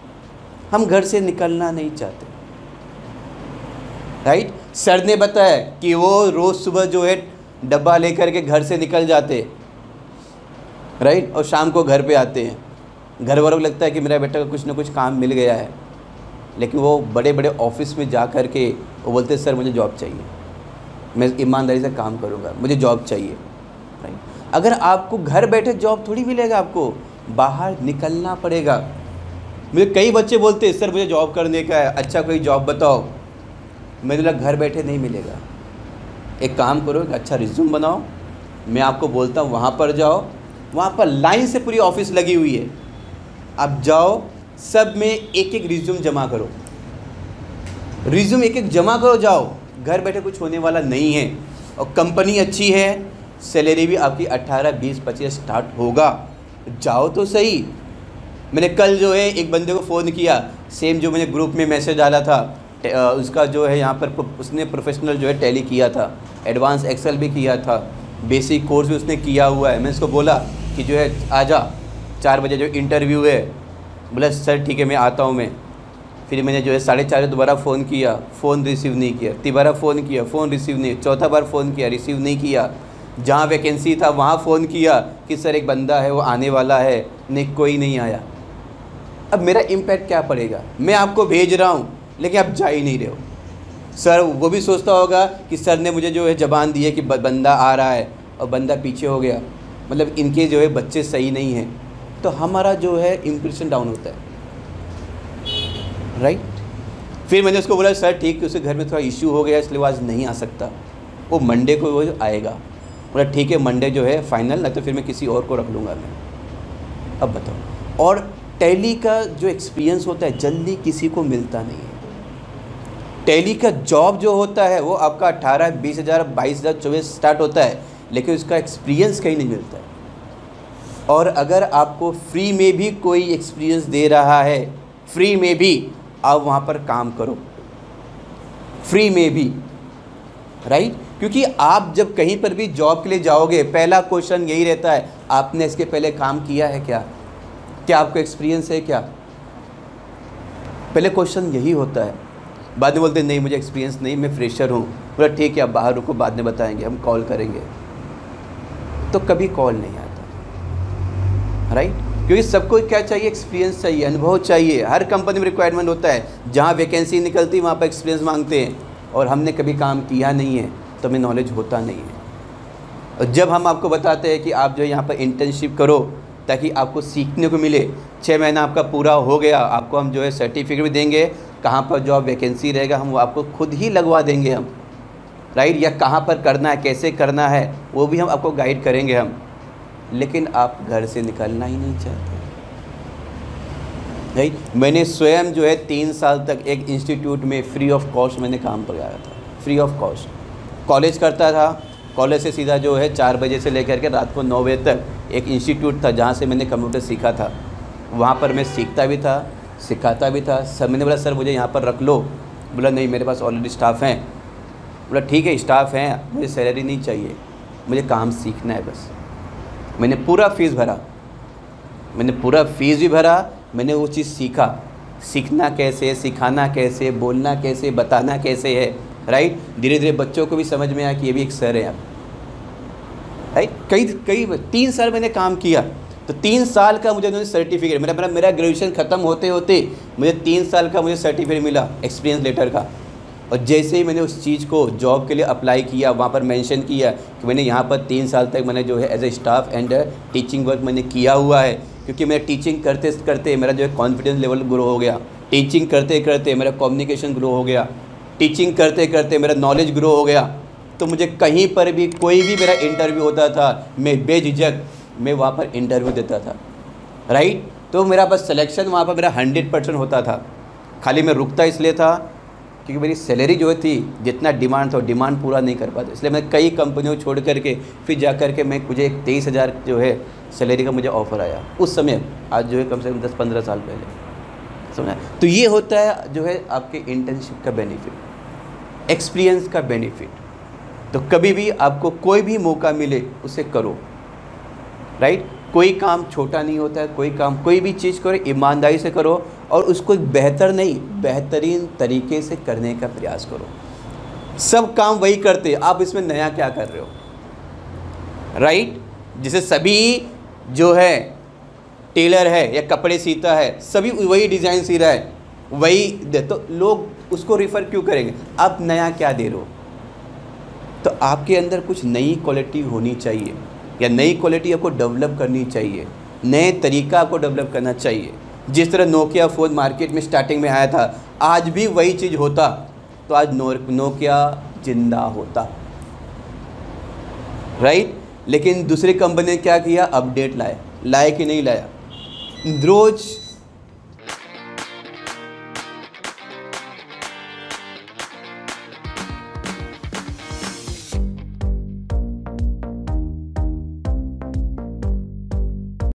हम घर से निकलना नहीं चाहते, राइट। सर ने बताया कि वो रोज़ सुबह जो है डब्बा लेकर के घर से निकल जाते, राइट, और शाम को घर पे आते हैं। घर वालों को लगता है कि मेरा बेटा को कुछ ना कुछ काम मिल गया है, लेकिन वो बड़े बड़े ऑफिस में जा कर के वो बोलते हैं सर मुझे जॉब चाहिए, मैं ईमानदारी से काम करूँगा, मुझे जॉब चाहिए, राइट। अगर आपको घर बैठे जॉब थोड़ी मिलेगा, आपको बाहर निकलना पड़ेगा। मुझे कई बच्चे बोलते हैं सर मुझे जॉब करने का है, अच्छा कोई जॉब बताओ। मैंने बोला घर बैठे नहीं मिलेगा। एक काम करो, एक अच्छा रिज्यूम बनाओ, मैं आपको बोलता हूँ वहाँ पर जाओ, वहाँ पर लाइन से पूरी ऑफिस लगी हुई है, आप जाओ, सब में एक एक रिज्यूम जमा करो, रिज्यूम एक एक जमा करो, जाओ। घर बैठे कुछ होने वाला नहीं है, और कंपनी अच्छी है, सैलरी भी आपकी 18, 20, 25 स्टार्ट होगा, जाओ तो सही। मैंने कल जो है एक बंदे को फ़ोन किया, सेम जो मैंने ग्रुप में मैसेज डाला था, उसका जो है यहाँ पर उसने प्रोफेशनल जो है टैली किया था, एडवांस एक्सेल भी किया था, बेसिक कोर्स भी उसने किया हुआ है। मैं उसको बोला कि जो है आजा 4 बजे जो इंटरव्यू है। बोला सर ठीक है मैं आता हूँ मैं। फिर मैंने जो है 4:30 दोबारा फ़ोन किया, फ़ोन रिसीव नहीं किया, तीबारा फ़ोन किया, फ़ोन रिसीव नहीं, चौथा बार फ़ोन किया, रिसीव नहीं किया। जहाँ वैकेंसी था वहाँ फ़ोन किया कि सर एक बंदा है वो आने वाला है, नहीं कोई नहीं आया। अब मेरा इम्पैक्ट क्या पड़ेगा? मैं आपको भेज रहा हूँ लेकिन आप जा ही नहीं रहे हो। सर वो भी सोचता होगा कि सर ने मुझे जो है ज़बान दी है कि बंदा आ रहा है और बंदा पीछे हो गया, मतलब इनके जो है बच्चे सही नहीं हैं, तो हमारा जो है इम्प्रेशन डाउन होता है, राइट। फिर मैंने उसको बोला सर ठीक है, उसके घर में थोड़ा इश्यू हो गया इसलिए वो आज नहीं आ सकता, वो मंडे को वो आएगा। बोला ठीक है मंडे जो है फाइनल, नहीं तो फिर मैं किसी और को रख लूँगा मैं। अब बताओ और टैली का जो एक्सपीरियंस होता है जल्दी किसी को मिलता नहीं है। टैली का जॉब जो होता है वो आपका 18, 20,000, 22,000, 24 स्टार्ट होता है, लेकिन उसका एक्सपीरियंस कहीं नहीं मिलता है। और अगर आपको फ्री में भी कोई एक्सपीरियंस दे रहा है, फ्री में भी, आप वहाँ पर काम करो, फ्री में भी, राइट। क्योंकि आप जब कहीं पर भी जॉब के लिए जाओगे, पहला क्वेश्चन यही रहता है, आपने इसके पहले काम किया है क्या, क्या आपको एक्सपीरियंस है क्या, पहले क्वेश्चन यही होता है। बाद में बोलते नहीं मुझे एक्सपीरियंस नहीं, मैं फ्रेशर हूँ। बोला ठीक है आप बाहर रुको, बाद में बताएंगे, हम कॉल करेंगे। तो कभी कॉल नहीं आता, राइट। क्योंकि सबको क्या चाहिए, एक्सपीरियंस चाहिए, अनुभव चाहिए। हर कंपनी में रिक्वायरमेंट होता है, जहाँ वैकेंसी निकलती है वहाँ पर एक्सपीरियंस मांगते हैं, और हमने कभी काम किया नहीं है तो हमें नॉलेज होता नहीं है। और जब हम आपको बताते हैं कि आप जो यहाँ पर इंटर्नशिप करो ताकि आपको सीखने को मिले, 6 महीना आपका पूरा हो गया, आपको हम जो है सर्टिफिकेट भी देंगे, कहाँ पर जॉब वैकेंसी रहेगा हम वो आपको खुद ही लगवा देंगे हम, राइट। या कहाँ पर करना है, कैसे करना है, वो भी हम आपको गाइड करेंगे हम। लेकिन आप घर से निकलना ही नहीं चाहते, राइट। मैंने स्वयं जो है 3 साल तक एक इंस्टीट्यूट में फ्री ऑफ कॉस्ट मैंने काम कराया था, फ्री ऑफ कॉस्ट। कॉलेज करता था, कॉलेज से सीधा जो है 4 बजे से लेकर के रात को 9 बजे तक एक इंस्टीट्यूट था जहाँ से मैंने कंप्यूटर सीखा था। वहाँ पर मैं सीखता भी था, सिखाता भी था। सर मैंने बोला सर मुझे यहाँ पर रख लो। बोला नहीं मेरे पास ऑलरेडी स्टाफ हैं। बोला ठीक है स्टाफ हैं, मुझे सैलरी नहीं चाहिए, मुझे काम सीखना है बस। मैंने पूरा फ़ीस भरा, मैंने पूरा फ़ीस भी भरा, मैंने वो चीज़ सीखा, सीखना कैसे, सिखाना कैसे, बोलना कैसे, बताना कैसे है, राइट। धीरे धीरे बच्चों को भी समझ में आया कि ये भी एक सर है आप, राइट। कई 3 साल मैंने काम किया, तो 3 साल का मुझे उन्होंने सर्टिफिकेट, मेरा ग्रेजुएशन ख़त्म होते होते मुझे 3 साल का मुझे सर्टिफिकेट मिला एक्सपीरियंस लेटर का। और जैसे ही मैंने उस चीज़ को जॉब के लिए अप्लाई किया, वहाँ पर मेंशन किया कि मैंने यहाँ पर 3 साल तक मैंने जो है as a staff and teaching work मैंने किया हुआ है, क्योंकि मैं टीचिंग करते करते मेरा जो है कॉन्फिडेंस लेवल ग्रो हो गया, टीचिंग करते करते मेरा कम्युनिकेशन ग्रो हो गया, टीचिंग करते करते मेरा नॉलेज ग्रो हो गया। तो मुझे कहीं पर भी कोई भी मेरा इंटरव्यू होता था, मैं बेझिझक मैं वहाँ पर इंटरव्यू देता था, राइट। तो मेरा बस सिलेक्शन वहाँ पर मेरा 100% होता था। खाली मैं रुकता इसलिए था क्योंकि मेरी सैलरी जो थी जितना डिमांड था डिमांड पूरा नहीं कर पाता, इसलिए मैं कई कंपनियों छोड़ करके फिर जा कर के मुझे एक 23,000 जो है सैलरी का मुझे ऑफ़र आया उस समय। आज जो है कम से कम 10-15 साल पहले, समझा। तो ये होता है जो है आपके इंटर्नशिप का बेनिफिट, एक्सपीरियंस का बेनिफिट। तो कभी भी आपको कोई भी मौका मिले उसे करो, राइट। कोई काम छोटा नहीं होता है, कोई काम कोई भी चीज़ करो ईमानदारी से करो, और उसको बेहतर नहीं बेहतरीन तरीके से करने का प्रयास करो। सब काम वही करते, आप इसमें नया क्या कर रहे हो, राइट। जैसे सभी जो है टेलर है या कपड़े सीता है, सभी वही डिज़ाइन सी रहा है, वही दे, तो लोग उसको रिफ़र क्यों करेंगे। आप नया क्या दे रहे हो। तो आपके अंदर कुछ नई क्वालिटी होनी चाहिए, या नई क्वालिटी आपको डेवलप करनी चाहिए, नए तरीका आपको डेवलप करना चाहिए। जिस तरह नोकिया फ़ोन मार्केट में स्टार्टिंग में आया था, आज भी वही चीज़ होता तो आज नोकिया जिंदा होता, राइट। लेकिन दूसरी कंपनी ने क्या किया, अपडेट लाया कि नहीं लाया। रोज़